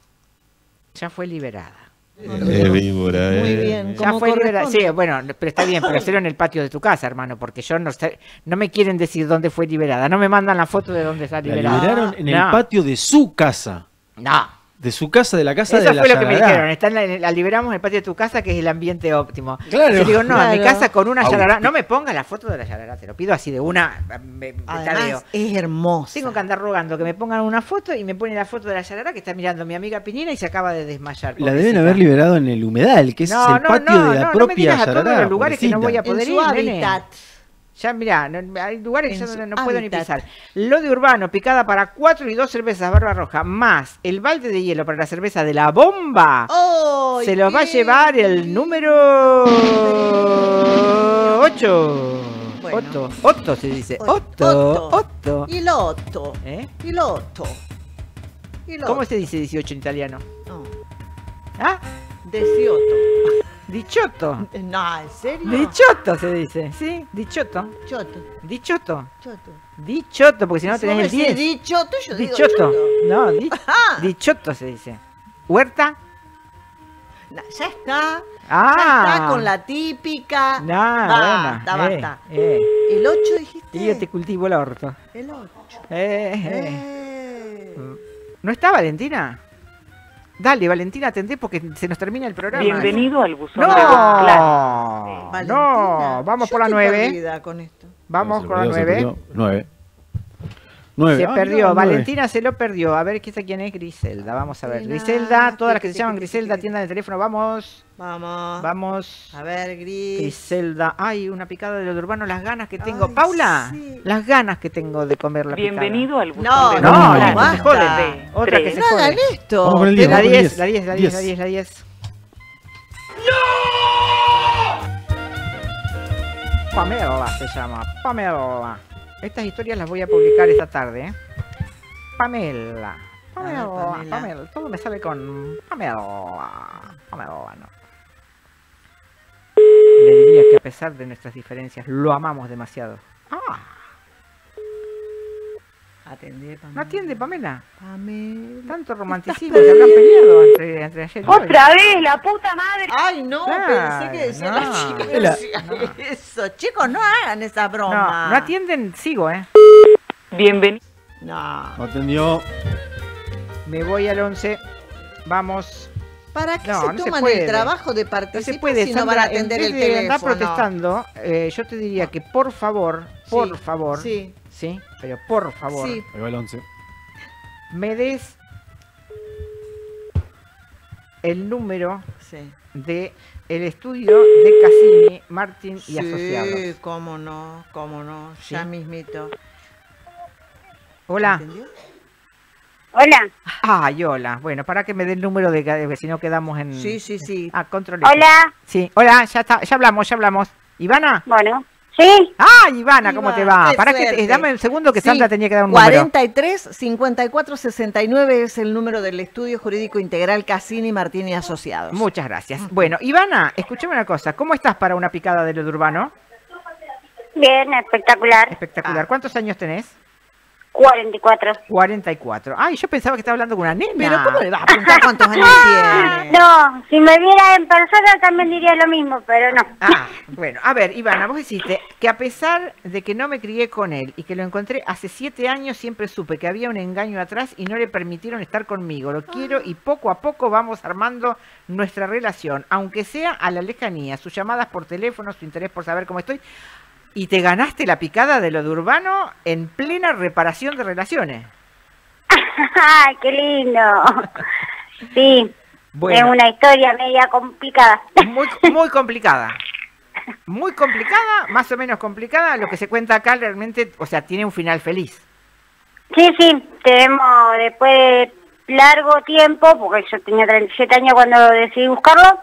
Speaker 3: ya fue liberada.
Speaker 6: Eh, víbora, eh.
Speaker 4: Muy bien.
Speaker 3: Ya fue liberada. Sí, bueno, pero está bien, pero hacerlo en el patio de tu casa, hermano, porque yo no sé, no me quieren decir dónde fue liberada. No me mandan la foto de dónde está liberada.
Speaker 6: La liberaron en
Speaker 3: no.
Speaker 6: el patio de su casa.
Speaker 3: No.
Speaker 6: De su casa, de la casa
Speaker 3: Eso
Speaker 6: de la
Speaker 3: fue lo que
Speaker 6: Yarará.
Speaker 3: me dijeron. Está en la, la liberamos en el patio de tu casa, que es el ambiente óptimo.
Speaker 6: Claro.
Speaker 3: Yo digo, no,
Speaker 4: claro.
Speaker 3: en mi casa con una Yarará. No me pongas la foto de la Yarará, te lo pido así de una. Me, me
Speaker 4: Además, es hermosa.
Speaker 3: Tengo que andar rogando que me pongan una foto y me ponen la foto de la Yarará que está mirando mi amiga Pinina y se acaba de desmayar.
Speaker 6: La deben haber liberado en el humedal, que
Speaker 3: no,
Speaker 6: es el
Speaker 3: no,
Speaker 6: patio
Speaker 3: no,
Speaker 6: de la
Speaker 3: no,
Speaker 6: propia
Speaker 3: no me digas a
Speaker 6: Yarará.
Speaker 3: todos los lugares
Speaker 6: pobrecita.
Speaker 3: que no voy a poder
Speaker 4: en su
Speaker 3: ir,
Speaker 4: hábitat.
Speaker 3: nene. Ya mirá, no, hay lugares que
Speaker 4: En
Speaker 3: yo no, no
Speaker 4: su
Speaker 3: puedo ni
Speaker 4: hábitat.
Speaker 3: pisar. Lo de Urbano, picada para cuatro y dos cervezas Barba Roja, más el balde de hielo para la cerveza de la bomba.
Speaker 4: Oh,
Speaker 3: se los va a llevar el número ocho.
Speaker 4: Bueno.
Speaker 3: Otto, Otto se dice.
Speaker 4: Otto.
Speaker 3: Otto, Otto.
Speaker 4: Y el otto.
Speaker 3: ¿Eh?
Speaker 4: Y el otto. Y el
Speaker 3: ¿Cómo
Speaker 4: otto.
Speaker 3: se dice dieciocho en italiano?
Speaker 4: No.
Speaker 3: ¿Ah?
Speaker 4: Diciotto.
Speaker 3: Dichotto.
Speaker 4: No, ¿en serio?
Speaker 3: Dichotto se dice, ¿sí? Dichotto.
Speaker 4: Choto.
Speaker 3: Dichotto.
Speaker 4: Choto.
Speaker 3: Dichotto, porque si no
Speaker 4: Si
Speaker 3: tenés
Speaker 4: vos
Speaker 3: el
Speaker 4: me decís
Speaker 3: diez.
Speaker 4: Dichoto, yo digo
Speaker 3: Dichotto.
Speaker 4: choto.
Speaker 3: No, di-
Speaker 4: Ah.
Speaker 3: dichotto se dice. ¿Huerta?
Speaker 4: No, ya está.
Speaker 3: Ah.
Speaker 4: Ya está con la típica.
Speaker 3: No,
Speaker 4: basta,
Speaker 3: bueno,
Speaker 4: basta.
Speaker 3: eh, eh.
Speaker 4: El ocho dijiste.
Speaker 3: Y yo te cultivo el orto.
Speaker 4: El ocho.
Speaker 3: Eh, eh.
Speaker 4: Eh.
Speaker 3: ¿No está Valentina? Dale, Valentina, atendé porque se nos termina el programa.
Speaker 12: Bienvenido al buzón
Speaker 3: No,
Speaker 12: de voz Claro.
Speaker 4: Valentina,
Speaker 3: no, vamos
Speaker 4: yo
Speaker 3: por la
Speaker 4: estoy
Speaker 3: nueve.
Speaker 4: perdida con esto.
Speaker 3: Vamos
Speaker 6: Se
Speaker 3: con la
Speaker 6: perdió, se
Speaker 3: nueve.
Speaker 6: perdió. nueve. nueve.
Speaker 3: Se
Speaker 6: Ah,
Speaker 3: perdió,
Speaker 6: mirá, nueve.
Speaker 3: Valentina se lo perdió. A ver, ¿qué está quién es? Griselda, vamos a ver. Griselda, todas las que se llaman Griselda, tienda de teléfono, vamos.
Speaker 4: Vamos.
Speaker 3: Vamos.
Speaker 4: A ver, Gris.
Speaker 3: Griselda, ay, una picada de lo de urbano, las ganas que tengo. Paula, las ganas que tengo de comer la
Speaker 12: Bienvenido
Speaker 3: picada.
Speaker 12: al buzón
Speaker 4: No,
Speaker 12: de
Speaker 3: No,
Speaker 4: no,
Speaker 3: la que
Speaker 4: basta.
Speaker 3: se jode. Otra que se
Speaker 4: No hagan
Speaker 3: jode.
Speaker 4: esto.
Speaker 6: Vamos con el diez,
Speaker 3: La
Speaker 6: vamos con el
Speaker 3: diez, la diez, la diez, la diez, la diez. Pamela se llama, Pamela. Estas historias las voy a publicar esta tarde, ¿eh? Pamela. Pamela,
Speaker 4: Ah, Pamela.
Speaker 3: Pamela. Todo me sale con Pamela. Pamela, no. Le diría que a pesar de nuestras diferencias, lo amamos demasiado. Ah,
Speaker 4: Atendé, Pamela.
Speaker 3: ¿no atiende Pamela?
Speaker 4: Pamela.
Speaker 3: Tanto romanticismo, se habrán peleado entre, entre ayer y hoy.
Speaker 12: ¡Otra vez, la puta madre!
Speaker 4: Ay, no,
Speaker 3: Claro,
Speaker 4: pensé que decía
Speaker 3: no.
Speaker 4: la chica. que
Speaker 6: La-
Speaker 4: decía Eso, chicos, no hagan esa
Speaker 3: No,
Speaker 4: broma.
Speaker 3: no atienden, sigo, ¿eh?
Speaker 12: Bienvenido.
Speaker 4: No.
Speaker 6: No atendió.
Speaker 3: Me voy al once. Vamos.
Speaker 4: ¿Para qué
Speaker 3: No,
Speaker 4: se
Speaker 3: no se
Speaker 4: toman
Speaker 3: puede.
Speaker 4: el trabajo de
Speaker 3: No
Speaker 4: participar
Speaker 3: se puede,
Speaker 4: si no van a
Speaker 3: Sandra, en
Speaker 4: atender
Speaker 3: vez
Speaker 4: el
Speaker 3: de
Speaker 4: teléfono?
Speaker 3: andar protestando, eh, yo te diría que por favor, por
Speaker 4: Sí,
Speaker 3: favor,
Speaker 4: sí.
Speaker 3: sí, pero por favor,
Speaker 4: Sí.
Speaker 6: Ahí va el once.
Speaker 3: me des el número
Speaker 4: Sí.
Speaker 3: de el estudio de Cassini, Martín y
Speaker 4: Sí,
Speaker 3: Asociados.
Speaker 4: cómo no, cómo no, ya
Speaker 3: Sí.
Speaker 4: mismito.
Speaker 3: Hola.
Speaker 4: ¿Entendió?
Speaker 13: Hola.
Speaker 3: Ay, hola. Bueno, para que me dé el número de que si no quedamos en...
Speaker 4: Sí, sí, sí.
Speaker 3: Ah, control.
Speaker 13: Hola.
Speaker 3: Sí, hola, ya está, ya hablamos, ya hablamos. ¿Ivana?
Speaker 13: Bueno, sí.
Speaker 3: ¡Ay, Ivana, cómo te va!
Speaker 4: Qué
Speaker 3: Para que
Speaker 4: suerte.
Speaker 3: te, dame un segundo que
Speaker 4: Sí,
Speaker 3: Sandra tenía que dar un número.
Speaker 4: cuarenta y tres, cincuenta y cuatro, sesenta y nueve es el número del Estudio Jurídico Integral Cassini, Martín y Asociados.
Speaker 3: Muchas gracias. Bueno, Ivana, escúchame una cosa. ¿Cómo estás para una picada de lo de urbano?
Speaker 13: Bien, espectacular.
Speaker 3: Espectacular. ¿Cuántos años tenés?
Speaker 13: cuarenta y cuatro.
Speaker 3: cuarenta y cuatro. Ay, yo pensaba que estaba hablando con una nena.
Speaker 4: Pero ¿cómo le vas a preguntar cuántos años tiene?
Speaker 13: No, si me viera en persona también diría lo mismo, pero no.
Speaker 3: Ah, bueno, a ver, Ivana, vos dijiste que a pesar de que no me crié con él y que lo encontré hace siete años, siempre supe que había un engaño atrás y no le permitieron estar conmigo. Lo quiero y poco a poco vamos armando nuestra relación, aunque sea a la lejanía. Sus llamadas por teléfono, su interés por saber cómo estoy. Y te ganaste la picada de lo de urbano en plena reparación de relaciones.
Speaker 13: ¡Ay, qué lindo! Sí,
Speaker 3: Bueno.
Speaker 13: es una historia media complicada.
Speaker 3: Muy, muy complicada. Muy complicada, más o menos complicada. Lo que se cuenta acá realmente, o sea, tiene un final feliz.
Speaker 13: Sí, sí, tenemos después de largo tiempo, porque yo tenía treinta y siete años cuando decidí buscarlo.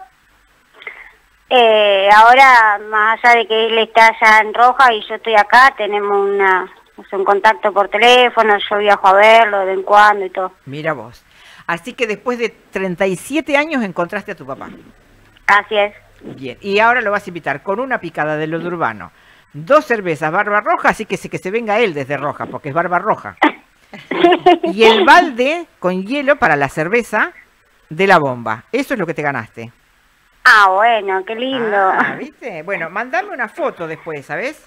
Speaker 13: Eh, ahora, más allá de que él está allá en Roja y yo estoy acá, tenemos una, o sea, un contacto por teléfono, yo viajo a verlo de vez en cuando y todo.
Speaker 3: Mira vos. Así que después de treinta y siete años encontraste a tu papá.
Speaker 13: Así es.
Speaker 3: Bien, y ahora lo vas a invitar con una picada de lo de urbano. Dos cervezas, barba roja, así que se, que se venga él desde Roja, porque es barba roja. Y el balde con hielo para la cerveza de la bomba. Eso es lo que te ganaste.
Speaker 13: Ah, bueno, qué lindo.
Speaker 3: Ah, ¿viste? Bueno, mandame una foto después, ¿sabes?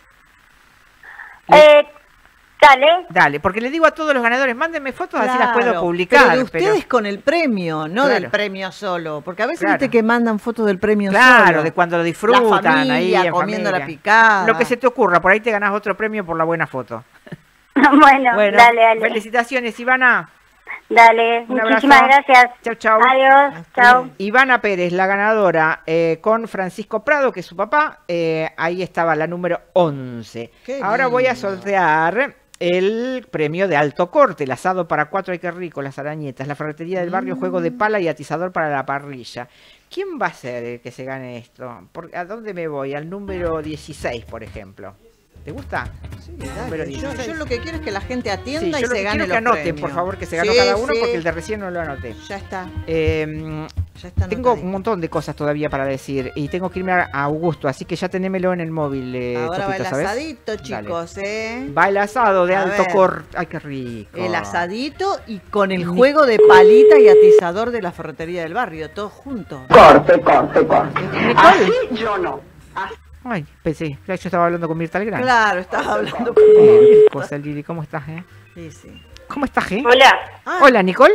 Speaker 13: Eh, dale.
Speaker 3: Dale, porque le digo a todos los ganadores, mándenme fotos, así las
Speaker 4: Claro,
Speaker 3: puedo publicar.
Speaker 4: Pero de ustedes con el premio, no
Speaker 3: Claro.
Speaker 4: del premio solo. Porque a veces
Speaker 3: Claro.
Speaker 4: viste que mandan fotos del premio
Speaker 3: Claro,
Speaker 4: solo.
Speaker 3: de cuando lo disfrutan,
Speaker 4: La familia,
Speaker 3: ahí en
Speaker 4: comiendo
Speaker 3: familia.
Speaker 4: la picada.
Speaker 3: Lo que se te ocurra, por ahí te ganás otro premio por la buena foto.
Speaker 13: bueno,
Speaker 3: Bueno,
Speaker 13: dale, dale.
Speaker 3: felicitaciones, Ivana.
Speaker 13: Dale,
Speaker 3: Un
Speaker 13: muchísimas
Speaker 3: abrazo.
Speaker 13: gracias.
Speaker 3: Chau, chau.
Speaker 13: Adiós, chau.
Speaker 3: Ivana Pérez, la ganadora, eh, con Francisco Prado, que es su papá. Eh, ahí estaba la número once.
Speaker 4: Qué
Speaker 3: Ahora voy a
Speaker 4: lindo.
Speaker 3: sortear el premio de alto corte, el asado para cuatro, ay qué rico, las arañetas, la ferretería del barrio, juego de pala y atizador para la parrilla. ¿Quién va a ser el que se gane esto? Por- ¿A dónde me voy? Al número dieciséis, por ejemplo. ¿Te gusta?
Speaker 4: Sí,
Speaker 3: Número
Speaker 4: dale. Yo,
Speaker 3: dieciséis.
Speaker 4: yo lo que quiero es que la gente
Speaker 3: Sí,
Speaker 4: atienda
Speaker 3: yo
Speaker 4: y
Speaker 3: lo
Speaker 4: se
Speaker 3: que
Speaker 4: gane
Speaker 3: quiero
Speaker 4: los
Speaker 3: que anoten,
Speaker 4: premios.
Speaker 3: por favor, que se ganó
Speaker 4: Sí,
Speaker 3: cada uno,
Speaker 4: sí.
Speaker 3: porque el de recién no lo anoté.
Speaker 4: Ya está.
Speaker 3: Eh,
Speaker 4: Ya está
Speaker 3: tengo
Speaker 4: anotadito.
Speaker 3: un montón de cosas todavía para decir y tengo que irme a a Augusto, así que ya tenémelo en el móvil, eh,
Speaker 4: Ahora va
Speaker 3: Topito,
Speaker 4: el
Speaker 3: ¿sabes?
Speaker 4: asadito, chicos, ¿eh?
Speaker 3: Va el asado de
Speaker 4: A
Speaker 3: alto
Speaker 4: ver.
Speaker 3: corte. Ay, qué rico.
Speaker 4: El asadito y con el juego de palita y atizador de la ferretería del barrio, todos juntos.
Speaker 14: Corte, corte, corte.
Speaker 3: Nicole.
Speaker 14: Así yo no.
Speaker 3: Ay, pensé, ya yo estaba hablando con Mirta Legrand.
Speaker 4: Claro, estaba hablando con
Speaker 3: Eh,
Speaker 4: él.
Speaker 3: qué cosa, Lili, ¿cómo estás, eh?
Speaker 4: Sí, sí.
Speaker 3: ¿Cómo estás, eh?
Speaker 13: Hola.
Speaker 3: Hola, Nicole.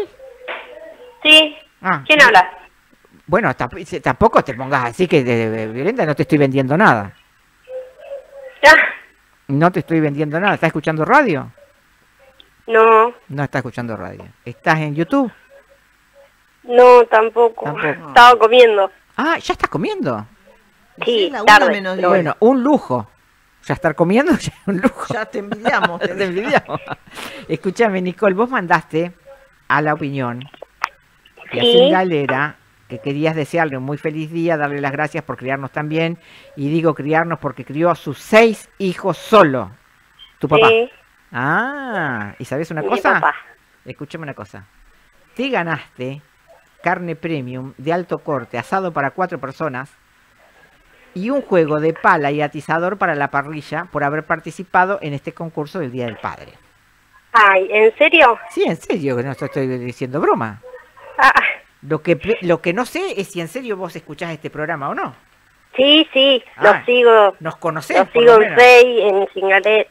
Speaker 13: Sí.
Speaker 3: Ah,
Speaker 13: ¿Quién habla?
Speaker 3: Bueno, tap- se- tampoco te pongas así que de, de violenta, no te estoy vendiendo nada.
Speaker 13: Ya.
Speaker 3: No te estoy vendiendo nada. ¿Estás escuchando radio?
Speaker 15: No,
Speaker 3: No está escuchando radio. ¿Estás en YouTube?
Speaker 15: no, tampoco.
Speaker 3: Tampoco.
Speaker 15: Estaba comiendo.
Speaker 3: Ah, ¿ya estás comiendo?
Speaker 15: Sí,
Speaker 4: la una
Speaker 15: tarde.
Speaker 4: menos
Speaker 15: pero
Speaker 4: diez.
Speaker 3: Bueno, un lujo. Ya estar comiendo ya es un lujo.
Speaker 4: Ya te envidiamos.
Speaker 3: Te envidiamos. Escúchame, Nicole, vos mandaste a La Opinión y a
Speaker 15: Sí.
Speaker 3: Singalera que querías desearle un muy feliz día, darle las gracias por criarnos también. Y digo criarnos porque crió a sus seis hijos solo. Tu papá.
Speaker 15: Sí.
Speaker 3: Ah, ¿y sabes una
Speaker 15: Mi
Speaker 3: cosa?
Speaker 15: papá.
Speaker 3: Escúchame una cosa. Te ganaste carne premium de alto corte, asado para cuatro personas y un juego de pala y atizador para la parrilla por haber participado en este concurso del Día del Padre.
Speaker 15: Ay, ¿en serio?
Speaker 3: Sí, en serio, que no te estoy diciendo broma.
Speaker 15: Ah,
Speaker 3: Lo que, pe- lo que no sé es si en serio vos escuchás este programa o no.
Speaker 15: sí, sí,
Speaker 3: Ah,
Speaker 15: lo sigo.
Speaker 3: Nos conocés,
Speaker 15: Lo
Speaker 3: por
Speaker 15: sigo
Speaker 3: lo
Speaker 15: en
Speaker 3: menos.
Speaker 15: Face, en Singalera.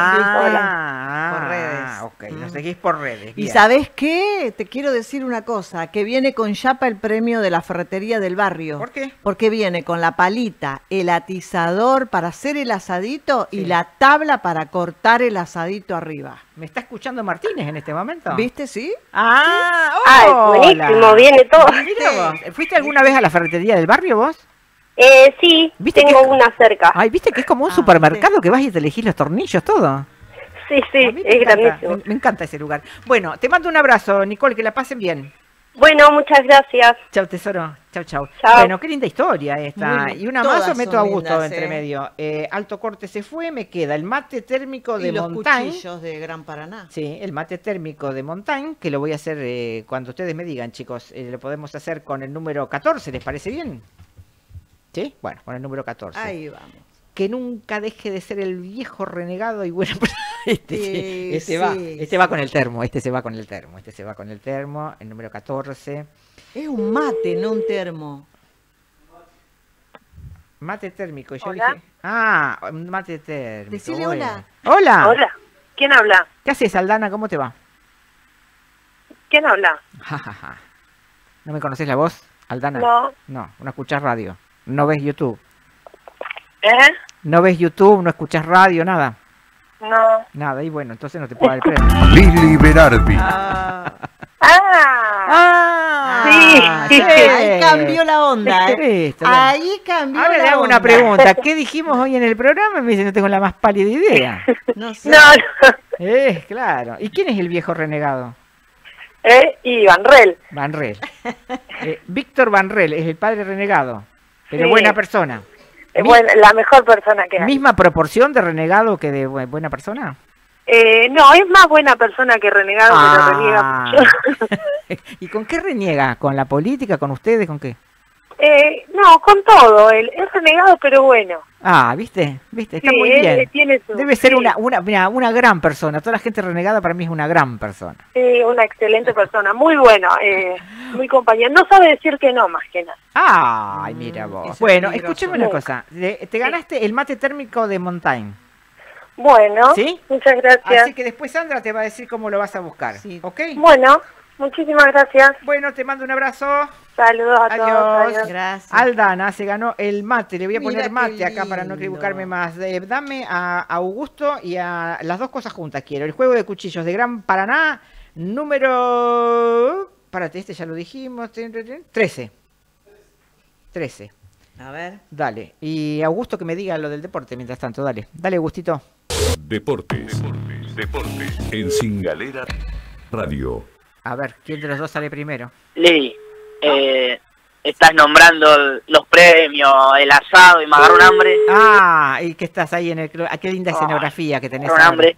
Speaker 3: Ah,
Speaker 4: Por redes.
Speaker 3: ah, ok, nos seguís por redes.
Speaker 4: ¿Y
Speaker 3: bien.
Speaker 4: sabés qué? Te quiero decir una cosa, que viene con Yapa el premio de la ferretería del barrio.
Speaker 3: ¿Por qué?
Speaker 4: Porque viene con la palita, el atizador para hacer el asadito y la tabla para cortar el asadito arriba.
Speaker 3: ¿Me está escuchando Martínez en este momento?
Speaker 4: ¿Viste, sí?
Speaker 3: Ah,
Speaker 15: Ah,
Speaker 3: hola.
Speaker 15: buenísimo, viene todo.
Speaker 3: Mirá vos. ¿Fuiste alguna vez a la ferretería del barrio vos?
Speaker 15: Eh, sí,
Speaker 3: ¿Viste
Speaker 15: tengo
Speaker 3: que-
Speaker 15: una cerca.
Speaker 3: Ay, ¿viste que es como un
Speaker 4: Ah,
Speaker 3: supermercado que vas y te elegís los tornillos, todo?
Speaker 15: Sí, sí,
Speaker 3: A mí me
Speaker 15: es
Speaker 3: encanta,
Speaker 15: grandísimo.
Speaker 3: Me, me encanta ese lugar. Bueno, te mando un abrazo, Nicole, que la pasen bien.
Speaker 15: Bueno, muchas gracias.
Speaker 3: Chau, tesoro. Chau, chau.
Speaker 15: Chao.
Speaker 3: Bueno, qué linda historia esta.
Speaker 4: Muy-
Speaker 3: Y una
Speaker 4: todas
Speaker 3: más o meto
Speaker 4: son
Speaker 3: a gusto
Speaker 4: lindas,
Speaker 3: entre
Speaker 4: eh.
Speaker 3: medio. Eh, Alto Corte se fue, me queda el mate térmico de
Speaker 4: Y los
Speaker 3: Montaña.
Speaker 4: cuchillos de Gran Paraná.
Speaker 3: Sí, el mate térmico de Montaña, que lo voy a hacer eh, cuando ustedes me digan, chicos. Eh, lo podemos hacer con el número catorce, ¿les parece bien? ¿Sí? Bueno, con el número catorce.
Speaker 4: Ahí vamos.
Speaker 3: Que nunca deje de ser el viejo renegado y bueno, este, sí,
Speaker 4: Sí,
Speaker 3: este va,
Speaker 4: sí,
Speaker 3: este va con el termo, este se va con el termo, este se va con el termo, el número catorce.
Speaker 4: Es un mate, no un termo.
Speaker 3: Mate térmico, y yo
Speaker 15: Hola.
Speaker 3: dije, ah, un mate térmico.
Speaker 4: Decile
Speaker 3: bueno.
Speaker 4: hola.
Speaker 3: Hola.
Speaker 15: Hola, ¿quién habla?
Speaker 3: ¿Qué haces, Aldana? ¿Cómo te va?
Speaker 15: ¿Quién habla?
Speaker 3: Ja, ja, ja. ¿No me conoces la voz, Aldana?
Speaker 15: No.
Speaker 3: No, no escuchás radio, no ves YouTube.
Speaker 15: ¿Eh?
Speaker 3: No ves YouTube, no escuchás radio, nada.
Speaker 15: No.
Speaker 3: Nada, y bueno, entonces no te puedo dar el premio.
Speaker 1: Lili Berardi.
Speaker 15: Ah,
Speaker 3: Ah,
Speaker 15: sí.
Speaker 4: Ahí cambió la onda, ¿eh?
Speaker 3: Listo, bien.
Speaker 4: Ahí cambió
Speaker 3: Ahora
Speaker 4: la
Speaker 3: le hago
Speaker 4: onda.
Speaker 3: una pregunta. ¿Qué dijimos hoy en el programa? Me dice, no tengo la más pálida idea.
Speaker 4: No sé.
Speaker 15: no, no.
Speaker 3: Eh, claro. ¿Y quién es el viejo renegado?
Speaker 15: ¿Eh? Y Vanrel.
Speaker 3: Vanrel. Eh, Víctor Vanrel es el padre renegado, pero
Speaker 15: Sí.
Speaker 3: buena persona.
Speaker 15: Es
Speaker 3: Mi-
Speaker 15: buena- la mejor persona que hay.
Speaker 3: ¿Misma proporción de renegado que de bu- buena persona?
Speaker 15: Eh, no, es más buena persona que renegado, pero
Speaker 3: Ah.
Speaker 15: reniega mucho.
Speaker 3: ¿Y con qué reniega? ¿Con la política? ¿Con ustedes? ¿Con qué?
Speaker 15: eh, no, con todo. Él es renegado, pero bueno.
Speaker 3: Ah, ¿viste? ¿Viste? Está
Speaker 15: Sí,
Speaker 3: muy
Speaker 15: él
Speaker 3: bien.
Speaker 15: tiene su-
Speaker 3: Debe ser
Speaker 15: sí.
Speaker 3: una, una, mira, una gran persona. Toda la gente renegada para mí es una gran persona.
Speaker 15: Sí, una excelente persona, muy bueno, eh, muy compañero. No sabe decir que no, más que nada.
Speaker 3: Ay, mira vos.
Speaker 4: eso es
Speaker 3: Bueno,
Speaker 4: peligroso.
Speaker 3: escúchame una
Speaker 15: Nunca.
Speaker 3: cosa. Le- Te ganaste el mate térmico de Montaigne.
Speaker 15: Bueno,
Speaker 3: ¿Sí?
Speaker 15: muchas gracias.
Speaker 3: Así que después Sandra te va a decir cómo lo vas a buscar.
Speaker 4: Sí.
Speaker 3: ¿Ok?
Speaker 15: Bueno, muchísimas gracias.
Speaker 3: Bueno, te mando un abrazo.
Speaker 15: Saludos a
Speaker 3: Adiós.
Speaker 15: todos. Adiós.
Speaker 4: Gracias.
Speaker 3: Aldana se ganó el mate. Le voy a
Speaker 4: Mira
Speaker 3: poner
Speaker 4: qué
Speaker 3: mate acá para no
Speaker 4: lindo.
Speaker 3: equivocarme más. Eh, dame a Augusto y a las dos cosas juntas quiero. El juego de cuchillos de Gran Paraná, número... Párate, este ya lo dijimos. trece. trece.
Speaker 4: A ver.
Speaker 3: Dale. Y Augusto que me diga lo del deporte mientras tanto. Dale. Dale, Agustito.
Speaker 7: Deportes. Deportes. En Singalera Radio.
Speaker 3: A ver, ¿quién de los dos sale primero?
Speaker 10: Lili, eh, estás nombrando los premios, el asado y me agarró un hambre.
Speaker 3: Ah, y que estás ahí en el club. Ah, qué linda escenografía que
Speaker 10: Me
Speaker 3: tenés.
Speaker 10: agarró un
Speaker 3: ahora.
Speaker 10: hambre.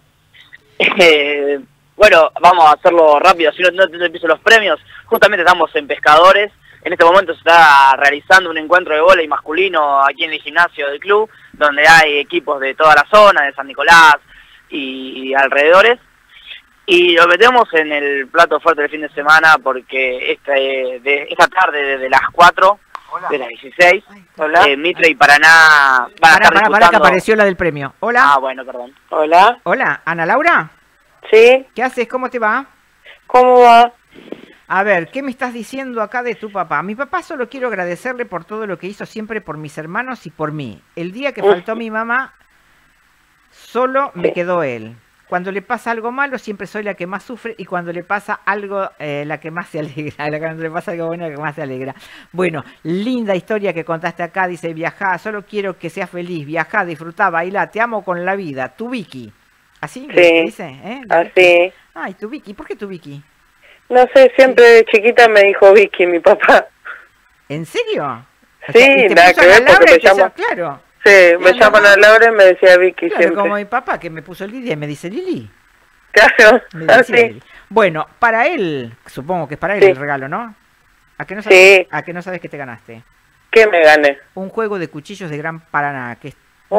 Speaker 10: Eh, bueno, vamos a hacerlo rápido, si no, no te empiezo los premios. Justamente estamos en Pescadores. En este momento se está realizando un encuentro de vóley masculino aquí en el gimnasio del club, donde hay equipos de toda la zona, de San Nicolás y, y alrededores. Y lo metemos en el plato fuerte del fin de semana porque esta, eh, de, esta tarde desde las cuatro, de las dieciséis, eh, Mitre y Paraná van a
Speaker 3: Pará,
Speaker 10: estar
Speaker 3: pará, pará, que
Speaker 10: disputando...
Speaker 3: apareció la del premio. Hola.
Speaker 10: Ah, bueno, perdón.
Speaker 15: Hola.
Speaker 3: Hola, Ana Laura.
Speaker 15: Sí.
Speaker 3: ¿Qué haces? ¿Cómo te va?
Speaker 15: ¿Cómo va?
Speaker 3: A ver, ¿qué me estás diciendo acá de tu papá? Mi papá solo quiero agradecerle por todo lo que hizo siempre por mis hermanos y por mí. El día que faltó mi mamá, solo me quedó él. Cuando le pasa algo malo, siempre soy la que más sufre, y cuando le pasa algo, eh, la que más se alegra. La cuando le pasa algo bueno, la que más se alegra. Bueno, linda historia que contaste acá. Dice, viajá, solo quiero que seas feliz. Viajá, disfrutá, bailá, te amo con la vida. Tu Vicky. ¿Así?
Speaker 16: Sí,
Speaker 3: dice? ¿Eh?
Speaker 16: así.
Speaker 3: Ay, tu Vicky. ¿Por qué tu Vicky?
Speaker 16: No sé, siempre de chiquita me dijo Vicky, mi papá.
Speaker 3: ¿En serio? O
Speaker 16: Sí,
Speaker 3: sea, ¿y te
Speaker 16: nada
Speaker 3: puso
Speaker 16: que
Speaker 3: la
Speaker 16: ver porque
Speaker 3: Laura
Speaker 16: me
Speaker 3: y te
Speaker 16: llama...
Speaker 3: llama- Claro.
Speaker 16: Sí, me llaman a Laura y me decía Vicky
Speaker 3: Claro,
Speaker 16: siempre.
Speaker 3: como mi papá que me puso Lidia y me dice Lili.
Speaker 16: Claro,
Speaker 3: Me decía
Speaker 16: así.
Speaker 3: Lili. Bueno, para él, supongo que es para él
Speaker 16: Sí.
Speaker 3: el regalo, ¿no? ¿A que no sabes,
Speaker 16: Sí.
Speaker 3: ¿A que no sabes que te ganaste?
Speaker 16: ¿Qué me gané?
Speaker 3: Un juego de cuchillos de Gran Paraná, que es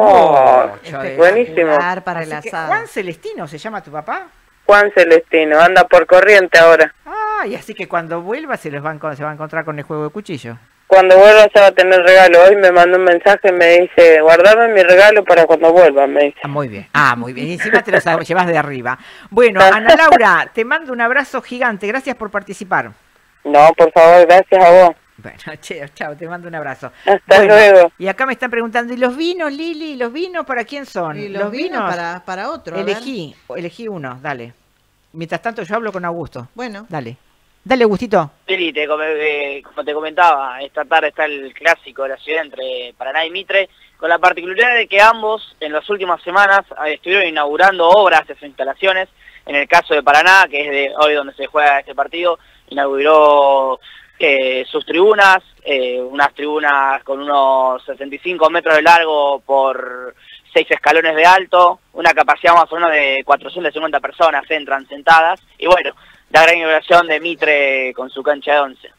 Speaker 16: Oh,
Speaker 3: mucho de-
Speaker 16: buenísimo.
Speaker 4: Para el
Speaker 3: Así que,
Speaker 4: asado.
Speaker 3: Juan Celestino se llama tu papá.
Speaker 16: Juan Celestino, anda por corriente ahora.
Speaker 3: Ah, y así que cuando vuelva se los va a, encon- se va a encontrar con el juego de cuchillos.
Speaker 16: Cuando vuelva ya va a tener regalo. Hoy me mandó un mensaje y me dice, guardame mi regalo para cuando vuelva, me dice.
Speaker 3: Ah, muy bien. Ah, muy bien. Y encima te lo sab- llevas de arriba. Bueno, Ana Laura, te mando un abrazo gigante. Gracias por participar.
Speaker 16: No, por favor, gracias a vos.
Speaker 3: Bueno, che, chao, te mando un abrazo.
Speaker 16: Hasta
Speaker 3: Bueno,
Speaker 16: luego.
Speaker 3: Y acá me están preguntando, ¿y los vinos, Lili? ¿Los vinos para quién son?
Speaker 4: Y los vinos para- para otro, a ver.
Speaker 3: Elegí, elegí uno, dale. Mientras tanto yo hablo con Augusto.
Speaker 4: Bueno.
Speaker 3: Dale. Dale, Agustito.
Speaker 10: Sí, te, come- eh, como te comentaba, esta tarde está el clásico de la ciudad entre Paraná y Mitre, con la particularidad de que ambos en las últimas semanas eh, estuvieron inaugurando obras de sus instalaciones. En el caso de Paraná, que es de hoy donde se juega este partido, inauguró eh, sus tribunas, eh, unas tribunas con unos sesenta y cinco metros de largo por seis escalones de alto, una capacidad más o menos de cuatrocientas cincuenta personas entran sentadas, y bueno, la gran inauguración de Mitre con su cancha de once.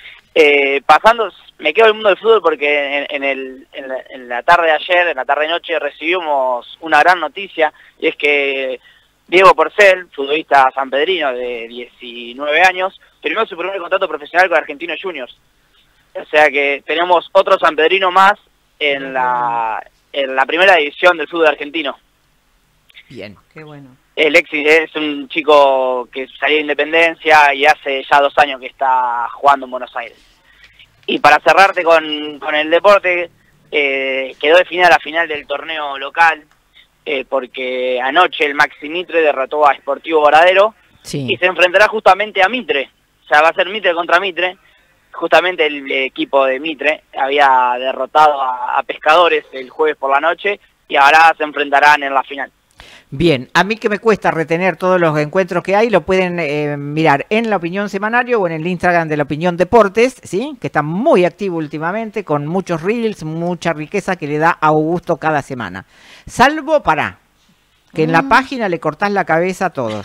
Speaker 10: Eh, pasando, me quedo en el mundo del fútbol porque en, en, el, en, la, en la tarde de ayer, en la tarde-noche, recibimos una gran noticia, y es que Diego Porcel, futbolista sanpedrino de diecinueve años, firmó su primer contrato profesional con Argentinos Juniors. O sea que tenemos otro sanpedrino más en la, en la primera división del fútbol argentino.
Speaker 3: Bien.
Speaker 4: Qué bueno.
Speaker 10: El Exi es un chico que salió de Independencia y hace ya dos años que está jugando en Buenos Aires. Y para cerrarte con, con el deporte, eh, quedó definida la final del torneo local, eh, porque anoche el Maxi Mitre derrotó a Sportivo Varadero
Speaker 3: Sí.
Speaker 10: y se enfrentará justamente a Mitre. O sea, va a ser Mitre contra Mitre. Justamente el equipo de Mitre había derrotado a, a Pescadores el jueves por la noche y ahora se enfrentarán en la final.
Speaker 3: Bien, a mí que me cuesta retener todos los encuentros que hay, lo pueden eh, mirar en La Opinión Semanario o en el Instagram de La Opinión Deportes, ¿sí? Que está muy activo últimamente, con muchos reels, mucha riqueza que le da a Augusto cada semana. Salvo para que en la
Speaker 4: Mm.
Speaker 3: página le cortás la cabeza a todos.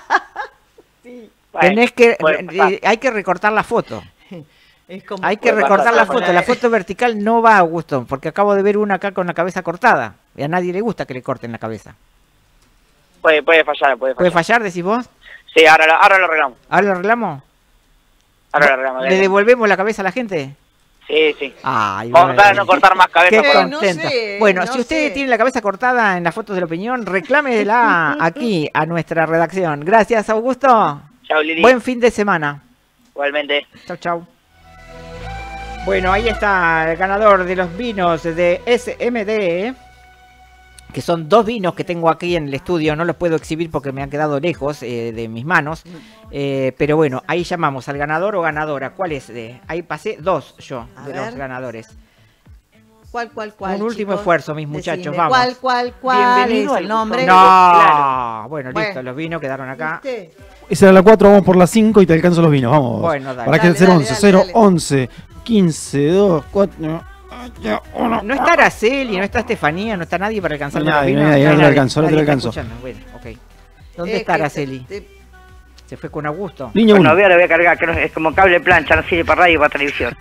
Speaker 4: Sí.
Speaker 3: Tenés que,
Speaker 10: puede pasar.
Speaker 3: eh, hay que recortar la foto.
Speaker 4: Es como
Speaker 3: Hay que
Speaker 10: Puede
Speaker 3: recortar
Speaker 10: pasar,
Speaker 3: la
Speaker 10: puede
Speaker 3: foto. La foto vertical no va, Augusto, porque acabo de ver una acá con la cabeza cortada. Y a nadie le gusta que le corten la cabeza.
Speaker 10: Puede, puede fallar, puede fallar.
Speaker 3: ¿Puede fallar, decís vos?
Speaker 10: Sí, ahora, lo- ahora lo arreglamos.
Speaker 3: ¿Ahora lo arreglamos?
Speaker 10: Ahora lo arreglamos.
Speaker 3: ¿Le devolvemos la cabeza a la gente?
Speaker 10: Sí, sí.
Speaker 3: Ay,
Speaker 10: Vamos a tratar de
Speaker 3: bueno.
Speaker 10: no cortar más cabeza.
Speaker 3: Qué
Speaker 10: por-
Speaker 3: contento.
Speaker 4: sé,
Speaker 3: bueno,
Speaker 4: no
Speaker 3: si usted
Speaker 4: sé.
Speaker 3: tiene la cabeza cortada en las fotos de La Opinión, reclámela aquí a nuestra redacción. Gracias, Augusto.
Speaker 10: Chau, Lili.
Speaker 3: Buen fin de semana.
Speaker 10: Igualmente.
Speaker 3: Chau, chau. Bueno, ahí está el ganador de los vinos de S M D, que son dos vinos que tengo aquí en el estudio. No los puedo exhibir porque me han quedado lejos eh, de mis manos. Eh, pero bueno, ahí llamamos al ganador o ganadora. ¿Cuál es? Eh, ahí pasé dos yo
Speaker 4: A
Speaker 3: de
Speaker 4: ver.
Speaker 3: los ganadores.
Speaker 4: ¿Cuál, cuál, cuál?
Speaker 3: Un último
Speaker 4: chicos?
Speaker 3: esfuerzo, mis muchachos,
Speaker 4: Decime,
Speaker 3: vamos.
Speaker 4: ¿Cuál, cuál, cuál
Speaker 10: Bienvenido
Speaker 4: es
Speaker 10: al
Speaker 4: el nombre?
Speaker 3: No,
Speaker 10: Claro.
Speaker 3: bueno,
Speaker 4: Bueno.
Speaker 3: listo, los vinos quedaron acá.
Speaker 4: ¿Viste?
Speaker 6: Esa era la cuatro, vamos por la cinco y te alcanzo los vinos, vamos.
Speaker 3: Bueno, dale.
Speaker 6: Para que
Speaker 4: Dale,
Speaker 6: cero
Speaker 4: dale,
Speaker 6: once,
Speaker 4: dale,
Speaker 6: cero
Speaker 4: dale.
Speaker 6: once, quince, dos, cuatro, uno.
Speaker 3: No está Araceli, no está Estefanía, no está nadie para alcanzar
Speaker 6: No hay
Speaker 3: los
Speaker 6: nadie,
Speaker 3: vinos.
Speaker 6: no hay nadie,
Speaker 3: No hay
Speaker 6: no te
Speaker 3: nadie,
Speaker 6: alcanzo, no te
Speaker 3: nadie está
Speaker 6: alcanzo.
Speaker 3: escuchando. Bueno, ok. ¿Dónde
Speaker 4: Es
Speaker 3: está
Speaker 4: que te-
Speaker 3: Araceli?
Speaker 4: te-
Speaker 3: Se fue con Augusto.
Speaker 6: Línea
Speaker 14: Bueno,
Speaker 6: uno.
Speaker 14: voy a, lo voy a cargar, que no- es como cable plancha, no sirve para radio y para televisión.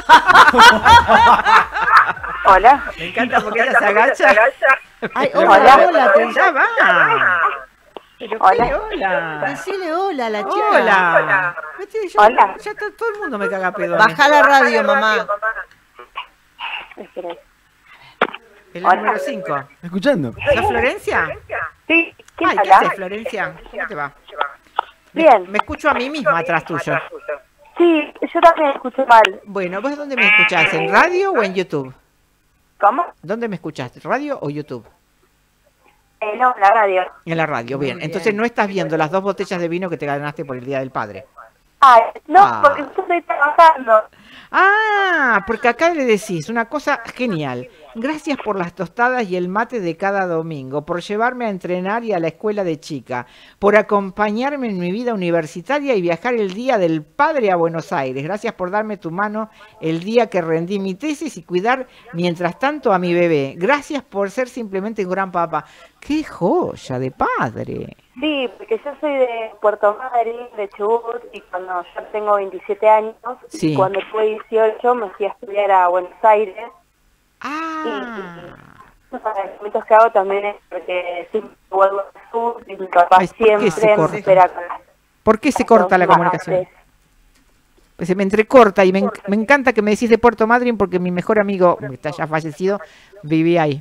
Speaker 15: Hola.
Speaker 3: Me encanta porque ella se agacha.
Speaker 4: Ay,
Speaker 3: Pero
Speaker 4: hola,
Speaker 3: bueno,
Speaker 4: hola, te-
Speaker 3: ya va. Pero
Speaker 15: Hola.
Speaker 3: qué hola.
Speaker 4: Decile hola a la chica.
Speaker 3: Hola. Vete, yo-
Speaker 15: Hola.
Speaker 3: Ya está, todo el mundo me caga pedo.
Speaker 4: Baja la radio, mamá.
Speaker 15: Espera.
Speaker 3: El
Speaker 15: Hola.
Speaker 3: número cinco.
Speaker 6: ¿Estás escuchando?
Speaker 3: ¿Sos Florencia?
Speaker 15: Sí, ¿quién
Speaker 3: Ay, ¿qué
Speaker 15: habla?
Speaker 3: haces, Florencia? ¿Cómo te va? Me-
Speaker 15: Bien.
Speaker 3: Me escucho a mí misma atrás tuyo.
Speaker 15: Sí, yo también escuché mal.
Speaker 3: Bueno, ¿vos dónde me escuchás? ¿En radio o en YouTube?
Speaker 15: ¿Cómo?
Speaker 3: ¿Dónde me escuchaste? ¿Radio o YouTube?
Speaker 15: Eh, no, la radio.
Speaker 3: En la radio, bien. Entonces no estás viendo las dos botellas de vino que te ganaste por el Día del Padre.
Speaker 15: Ay, no,
Speaker 3: Ah.
Speaker 15: porque yo estoy trabajando.
Speaker 3: Ah, porque acá le decís una cosa genial. Gracias por las tostadas y el mate de cada domingo, por llevarme a entrenar y a la escuela de chica, por acompañarme en mi vida universitaria y viajar el Día del Padre a Buenos Aires. Gracias por darme tu mano el día que rendí mi tesis y cuidar mientras tanto a mi bebé. Gracias por ser simplemente un gran papá. ¡Qué joya de padre!
Speaker 15: Sí, porque yo soy de Puerto Madryn, de Chubut, y cuando yo tengo veintisiete años,
Speaker 3: Sí.
Speaker 15: y cuando tuve dieciocho me fui a estudiar a Buenos Aires.
Speaker 3: Ah.
Speaker 15: Y los agradecimientos que hago también es porque siempre vuelvo al sur y mi papá
Speaker 3: Ay, ¿por qué
Speaker 15: siempre
Speaker 3: se
Speaker 15: me
Speaker 3: corta?
Speaker 15: espera con las
Speaker 3: ¿Por qué se corta la
Speaker 15: dos
Speaker 3: comunicación?
Speaker 15: martes.
Speaker 3: Pues se me entrecorta y me, enc- me encanta que me decís de Puerto Madryn porque mi mejor amigo, que está ya fallecido, vivía ahí.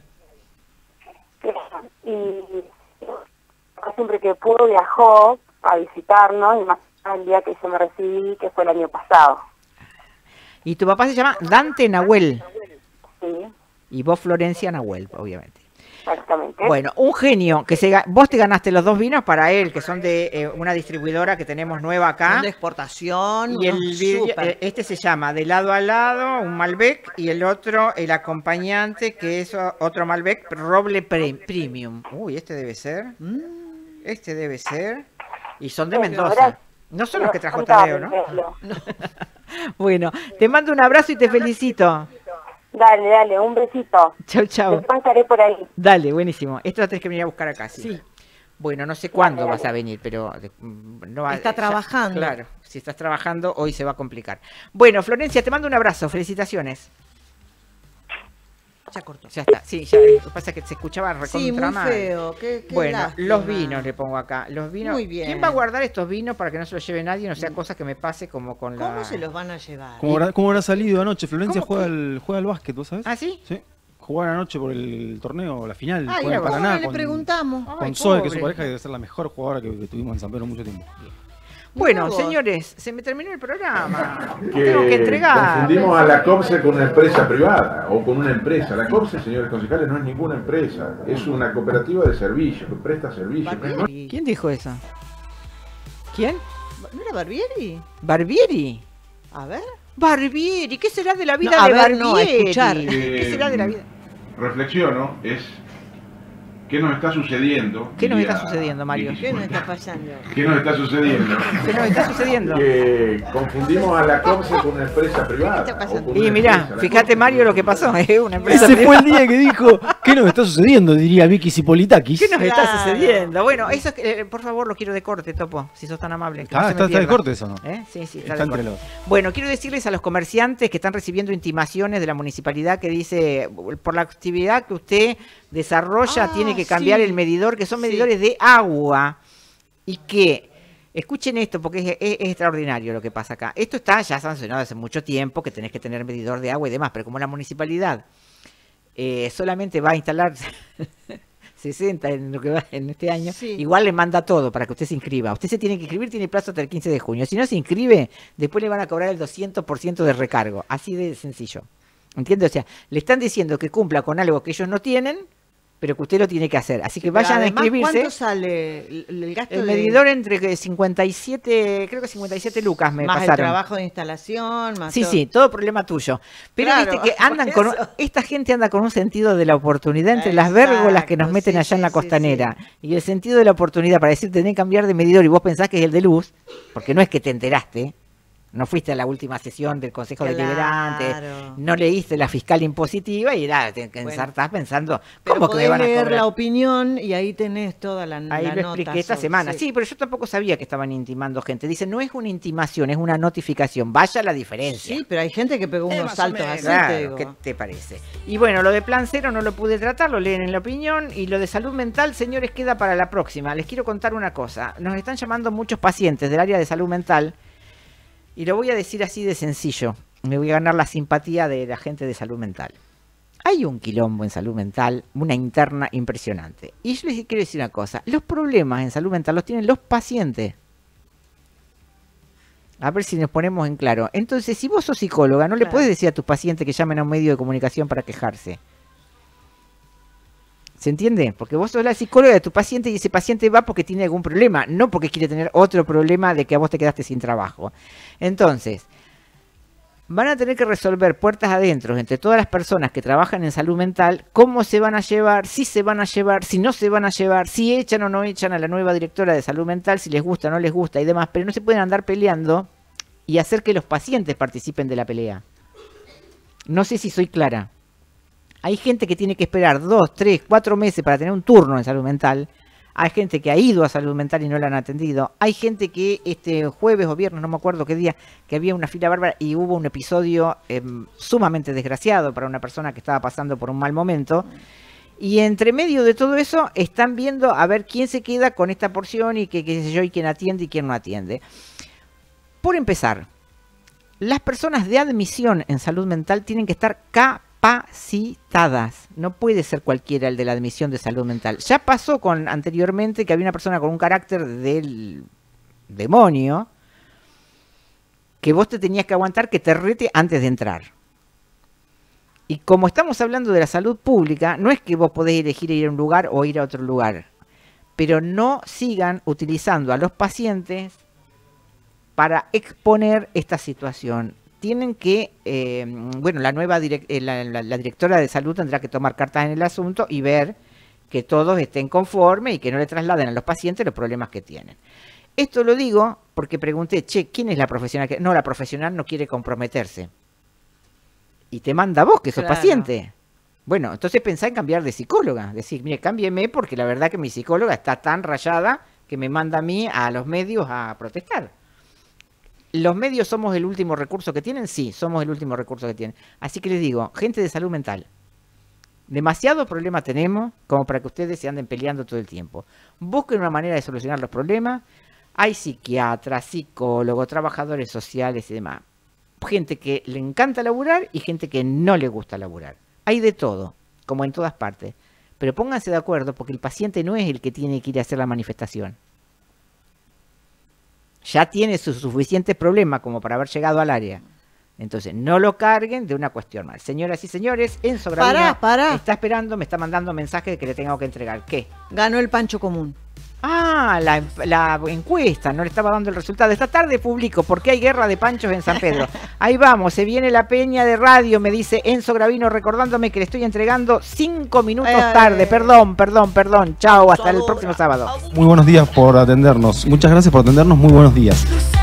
Speaker 15: Y siempre que pudo viajó a visitarnos, y más el día que yo me recibí, que fue el año pasado.
Speaker 3: Y tu papá se llama Dante Nahuel.
Speaker 15: Sí,
Speaker 3: Y vos Florencia Nahuel, obviamente.
Speaker 15: exactamente.
Speaker 3: Bueno, un genio, que se ga- vos te ganaste los dos vinos para él, que son de eh, una distribuidora que tenemos nueva acá.
Speaker 4: Son de exportación.
Speaker 3: Y el
Speaker 4: unos
Speaker 3: vidrio-
Speaker 4: súper.
Speaker 3: eh, este se llama De lado a lado, un Malbec, y el otro, el acompañante, que es o- otro Malbec, Roble Pre- Premium. Uy, este debe ser. Este debe ser. Y son de
Speaker 15: Bueno,
Speaker 3: Mendoza.
Speaker 15: gracias.
Speaker 3: No son los que trajo
Speaker 15: Contame,
Speaker 3: Tadeo, ¿no?
Speaker 15: Pedro.
Speaker 3: Bueno, te mando un abrazo y te felicito.
Speaker 15: Dale, dale, un besito.
Speaker 3: Chau, chau.
Speaker 15: Después estaré por ahí.
Speaker 3: Dale, buenísimo. Esto lo tenés que venir a buscar acá, sí.
Speaker 4: Sí.
Speaker 3: Bueno, no sé cuándo vas a venir, pero eh, mm, no va-
Speaker 4: Está
Speaker 3: ya-
Speaker 4: trabajando.
Speaker 3: Claro, si estás trabajando, hoy se va a complicar. Bueno, Florencia, te mando un abrazo, felicitaciones.
Speaker 4: Ya cortó.
Speaker 3: Ya está, sí, ya, lo que pasa es que se escuchaba recontra
Speaker 4: Sí, muy
Speaker 3: mal.
Speaker 4: feo. Qué, qué
Speaker 3: Bueno,
Speaker 4: lástima.
Speaker 3: los vinos le pongo acá. Los vinos.
Speaker 4: Muy bien.
Speaker 3: ¿Quién va a guardar estos vinos para que no se los lleve nadie? No sea cosa que me pase como con la.
Speaker 4: ¿Cómo se los van a llevar?
Speaker 6: ¿Cómo habrá, cómo habrá salido anoche? Florencia
Speaker 3: ¿Cómo
Speaker 6: juega al, juega al básquet, ¿vos sabés?
Speaker 3: ¿Ah, sí?
Speaker 6: Sí. Jugaron anoche por el torneo, la final.
Speaker 4: Ay,
Speaker 6: juega en
Speaker 4: ¿cómo
Speaker 6: Paraná
Speaker 4: no le
Speaker 6: con,
Speaker 4: preguntamos?
Speaker 6: con
Speaker 3: Ay,
Speaker 6: Zoe, que es su
Speaker 3: pobre.
Speaker 6: pareja, que debe ser la mejor jugadora que, que tuvimos en San Pedro mucho tiempo.
Speaker 3: Bueno,
Speaker 4: Mirá vos.
Speaker 3: señores, se me terminó el programa.
Speaker 17: Que
Speaker 3: Tengo que entregar.
Speaker 17: confundimos a la COPSE con una empresa privada o con una empresa. La COPSE, señores concejales, no es ninguna empresa, es una cooperativa de servicio que presta servicios. No-
Speaker 4: Barbieri.
Speaker 3: ¿Quién dijo eso? ¿Quién?
Speaker 4: ¿No era Barbieri?
Speaker 3: Barbieri.
Speaker 4: A ver.
Speaker 3: Barbieri, ¿qué será de la vida
Speaker 4: No, a
Speaker 3: de
Speaker 4: ver,
Speaker 3: Barbieri?
Speaker 4: no, a escuchar.
Speaker 3: ¿Qué será de la vida?
Speaker 17: Reflexiono es qué nos está sucediendo.
Speaker 3: ¿Qué nos
Speaker 17: diría
Speaker 3: está sucediendo, Mario?
Speaker 17: Vicky
Speaker 4: ¿Qué nos
Speaker 17: Simonetta.
Speaker 4: está pasando?
Speaker 17: ¿Qué nos está sucediendo?
Speaker 3: ¿Qué nos está sucediendo?
Speaker 17: Que confundimos a la COPSE con una empresa privada.
Speaker 4: ¿Qué está pasando?
Speaker 17: o con
Speaker 3: Y
Speaker 17: una
Speaker 3: mirá,
Speaker 17: empresa. La
Speaker 3: fíjate
Speaker 17: COPSE
Speaker 3: Mario lo que pasó, es una empresa
Speaker 6: Ese fue el
Speaker 3: privada.
Speaker 6: día que dijo, ¿qué nos está sucediendo? Diría Vicky Sipolitakis.
Speaker 3: ¿Qué nos está
Speaker 4: Claro.
Speaker 3: sucediendo? Bueno, eso, eh, por favor, lo quiero de corte, Topo, si sos tan amable. que no
Speaker 6: Ah,
Speaker 3: se me
Speaker 6: está, está de
Speaker 3: pierda.
Speaker 6: corte eso, ¿no?
Speaker 3: ¿Eh? Sí, sí, está,
Speaker 6: Está
Speaker 3: de
Speaker 6: entre
Speaker 3: corte.
Speaker 6: los...
Speaker 3: Bueno, quiero decirles a los comerciantes que están recibiendo intimaciones de la municipalidad que dice, por la actividad que usted desarrolla,
Speaker 4: Ah,
Speaker 3: tiene que cambiar
Speaker 4: sí.
Speaker 3: el medidor, que son
Speaker 4: Sí.
Speaker 3: medidores de agua. Y que, escuchen esto, porque es, es- es extraordinario lo que pasa acá. Esto está ya sancionado hace mucho tiempo, que tenés que tener medidor de agua y demás, pero como la municipalidad eh, solamente va a instalar sesenta en lo que va en este año,
Speaker 4: Sí.
Speaker 3: igual le manda todo para que usted se inscriba. Usted se tiene que inscribir, tiene plazo hasta el quince de junio. Si no se inscribe, después le van a cobrar el doscientos por ciento de recargo. Así de sencillo. ¿Entiende? O sea, le están diciendo que cumpla con algo que ellos no tienen, pero que usted lo tiene que hacer. Así que
Speaker 4: Pero
Speaker 3: vayan a
Speaker 4: además,
Speaker 3: inscribirse.
Speaker 4: ¿cuánto sale el, el gasto
Speaker 3: El
Speaker 4: de-
Speaker 3: medidor entre que cincuenta y siete, creo que cincuenta y siete lucas me
Speaker 4: más el
Speaker 3: pasaron.
Speaker 4: trabajo de instalación, más
Speaker 3: Sí,
Speaker 4: todo?
Speaker 3: sí, todo problema tuyo. Pero
Speaker 4: Claro,
Speaker 3: viste que andan
Speaker 4: por
Speaker 3: con
Speaker 4: eso.
Speaker 3: esta gente anda con un sentido de la oportunidad entre las vérgolas que nos
Speaker 4: Exacto,
Speaker 3: meten
Speaker 4: sí,
Speaker 3: allá en
Speaker 4: sí,
Speaker 3: la
Speaker 4: sí,
Speaker 3: costanera y el sentido de la oportunidad para decir tenés que cambiar de medidor y vos pensás que es el de luz, porque no es que te enteraste. No fuiste a la última sesión del Consejo
Speaker 4: Claro.
Speaker 3: Deliberante, no leíste la fiscal impositiva y nada, te te
Speaker 4: Bueno.
Speaker 3: ensartás pensando,
Speaker 4: Pero
Speaker 3: ¿cómo que me
Speaker 4: podés
Speaker 3: van a
Speaker 4: leer
Speaker 3: cobrar?
Speaker 4: la opinión y ahí tenés toda la,
Speaker 3: Ahí
Speaker 4: la
Speaker 3: lo
Speaker 4: nota
Speaker 3: expliqué esta
Speaker 4: sobre-
Speaker 3: semana. Sí. pero yo tampoco sabía que estaban intimando gente. Dicen, no es una intimación, es una notificación. Vaya la diferencia.
Speaker 4: Sí, pero hay gente que pegó
Speaker 3: Eh,
Speaker 4: unos
Speaker 3: más o
Speaker 4: saltos
Speaker 3: menos.
Speaker 4: así,
Speaker 3: Claro,
Speaker 4: te digo.
Speaker 3: ¿qué te parece? Y bueno, lo de plan cero no lo pude tratar, lo leen en la opinión. Y lo de salud mental, señores, queda para la próxima. Les quiero contar una cosa. Nos están llamando muchos pacientes del área de salud mental. Y lo voy a decir así de sencillo. Me voy a ganar la simpatía de la gente de salud mental. Hay un quilombo en salud mental, una interna impresionante. Y yo les quiero decir una cosa. Los problemas en salud mental los tienen los pacientes. A ver si nos ponemos en claro. Entonces, si vos sos psicóloga, no le
Speaker 4: Claro.
Speaker 3: puedes decir a tus pacientes que llamen a un medio de comunicación para quejarse. ¿Se entiende? Porque vos sos la psicóloga de tu paciente y ese paciente va porque tiene algún problema, no porque quiere tener otro problema de que a vos te quedaste sin trabajo. Entonces, van a tener que resolver puertas adentro entre todas las personas que trabajan en salud mental, cómo se van a llevar, si se van a llevar, si no se van a llevar, si echan o no echan a la nueva directora de salud mental, si les gusta o no les gusta y demás, pero no se pueden andar peleando y hacer que los pacientes participen de la pelea. No sé si soy clara. Hay gente que tiene que esperar dos, tres, cuatro meses para tener un turno en salud mental. Hay gente que ha ido a salud mental y no la han atendido. Hay gente que este jueves o viernes, no me acuerdo qué día, que había una fila bárbara y hubo un episodio eh, sumamente desgraciado para una persona que estaba pasando por un mal momento. Y entre medio de todo eso están viendo a ver quién se queda con esta porción y qué sé yo, y quién atiende y quién no atiende. Por empezar, las personas de admisión en salud mental tienen que estar capacitadas. No puede ser cualquiera el de la admisión de salud mental. Ya pasó con anteriormente que había una persona con un carácter del demonio que vos te tenías que aguantar que te rete antes de entrar. Y como estamos hablando de la salud pública, no es que vos podés elegir ir a un lugar o ir a otro lugar. Pero no sigan utilizando a los pacientes para exponer esta situación. Tienen que, eh, bueno, la nueva direc eh, la, la, la directora de salud tendrá que tomar cartas en el asunto y ver que todos estén conformes y que no le trasladen a los pacientes los problemas que tienen. Esto lo digo porque pregunté, che, ¿quién es la profesional? Que... No, la profesional no quiere comprometerse. Y te manda a vos, que sos
Speaker 4: Claro.
Speaker 3: paciente. Bueno, entonces pensá en cambiar de psicóloga. Decir, mire, cámbieme porque la verdad que mi psicóloga está tan rayada que me manda a mí a los medios a protestar. ¿Los medios somos el último recurso que tienen? Sí, somos el último recurso que tienen. Así que les digo, gente de salud mental, demasiado problema tenemos como para que ustedes se anden peleando todo el tiempo. Busquen una manera de solucionar los problemas. Hay psiquiatras, psicólogos, trabajadores sociales y demás. Gente que le encanta laburar y gente que no le gusta laburar. Hay de todo, como en todas partes. Pero pónganse de acuerdo porque el paciente no es el que tiene que ir a hacer la manifestación. Ya tiene sus suficientes problemas como para haber llegado al área. Entonces, no lo carguen de una cuestión más. Señoras y señores, Enzo Gravina
Speaker 4: Pará, pará.
Speaker 3: está esperando, me está mandando mensaje de que le tengo que entregar. ¿Qué?
Speaker 4: Ganó el Pancho Común.
Speaker 3: Ah, la, la encuesta, no le estaba dando el resultado. Esta tarde publico por qué hay guerra de panchos en San Pedro. Ahí vamos, se viene la peña de radio, me dice Enzo Gravino, recordándome que le estoy entregando cinco minutos
Speaker 4: Ay,
Speaker 3: tarde.
Speaker 4: ay,
Speaker 3: Perdón, perdón, perdón. Chao, hasta el próximo sábado.
Speaker 6: Muy buenos días por atendernos. Muchas gracias por atendernos. Muy buenos días.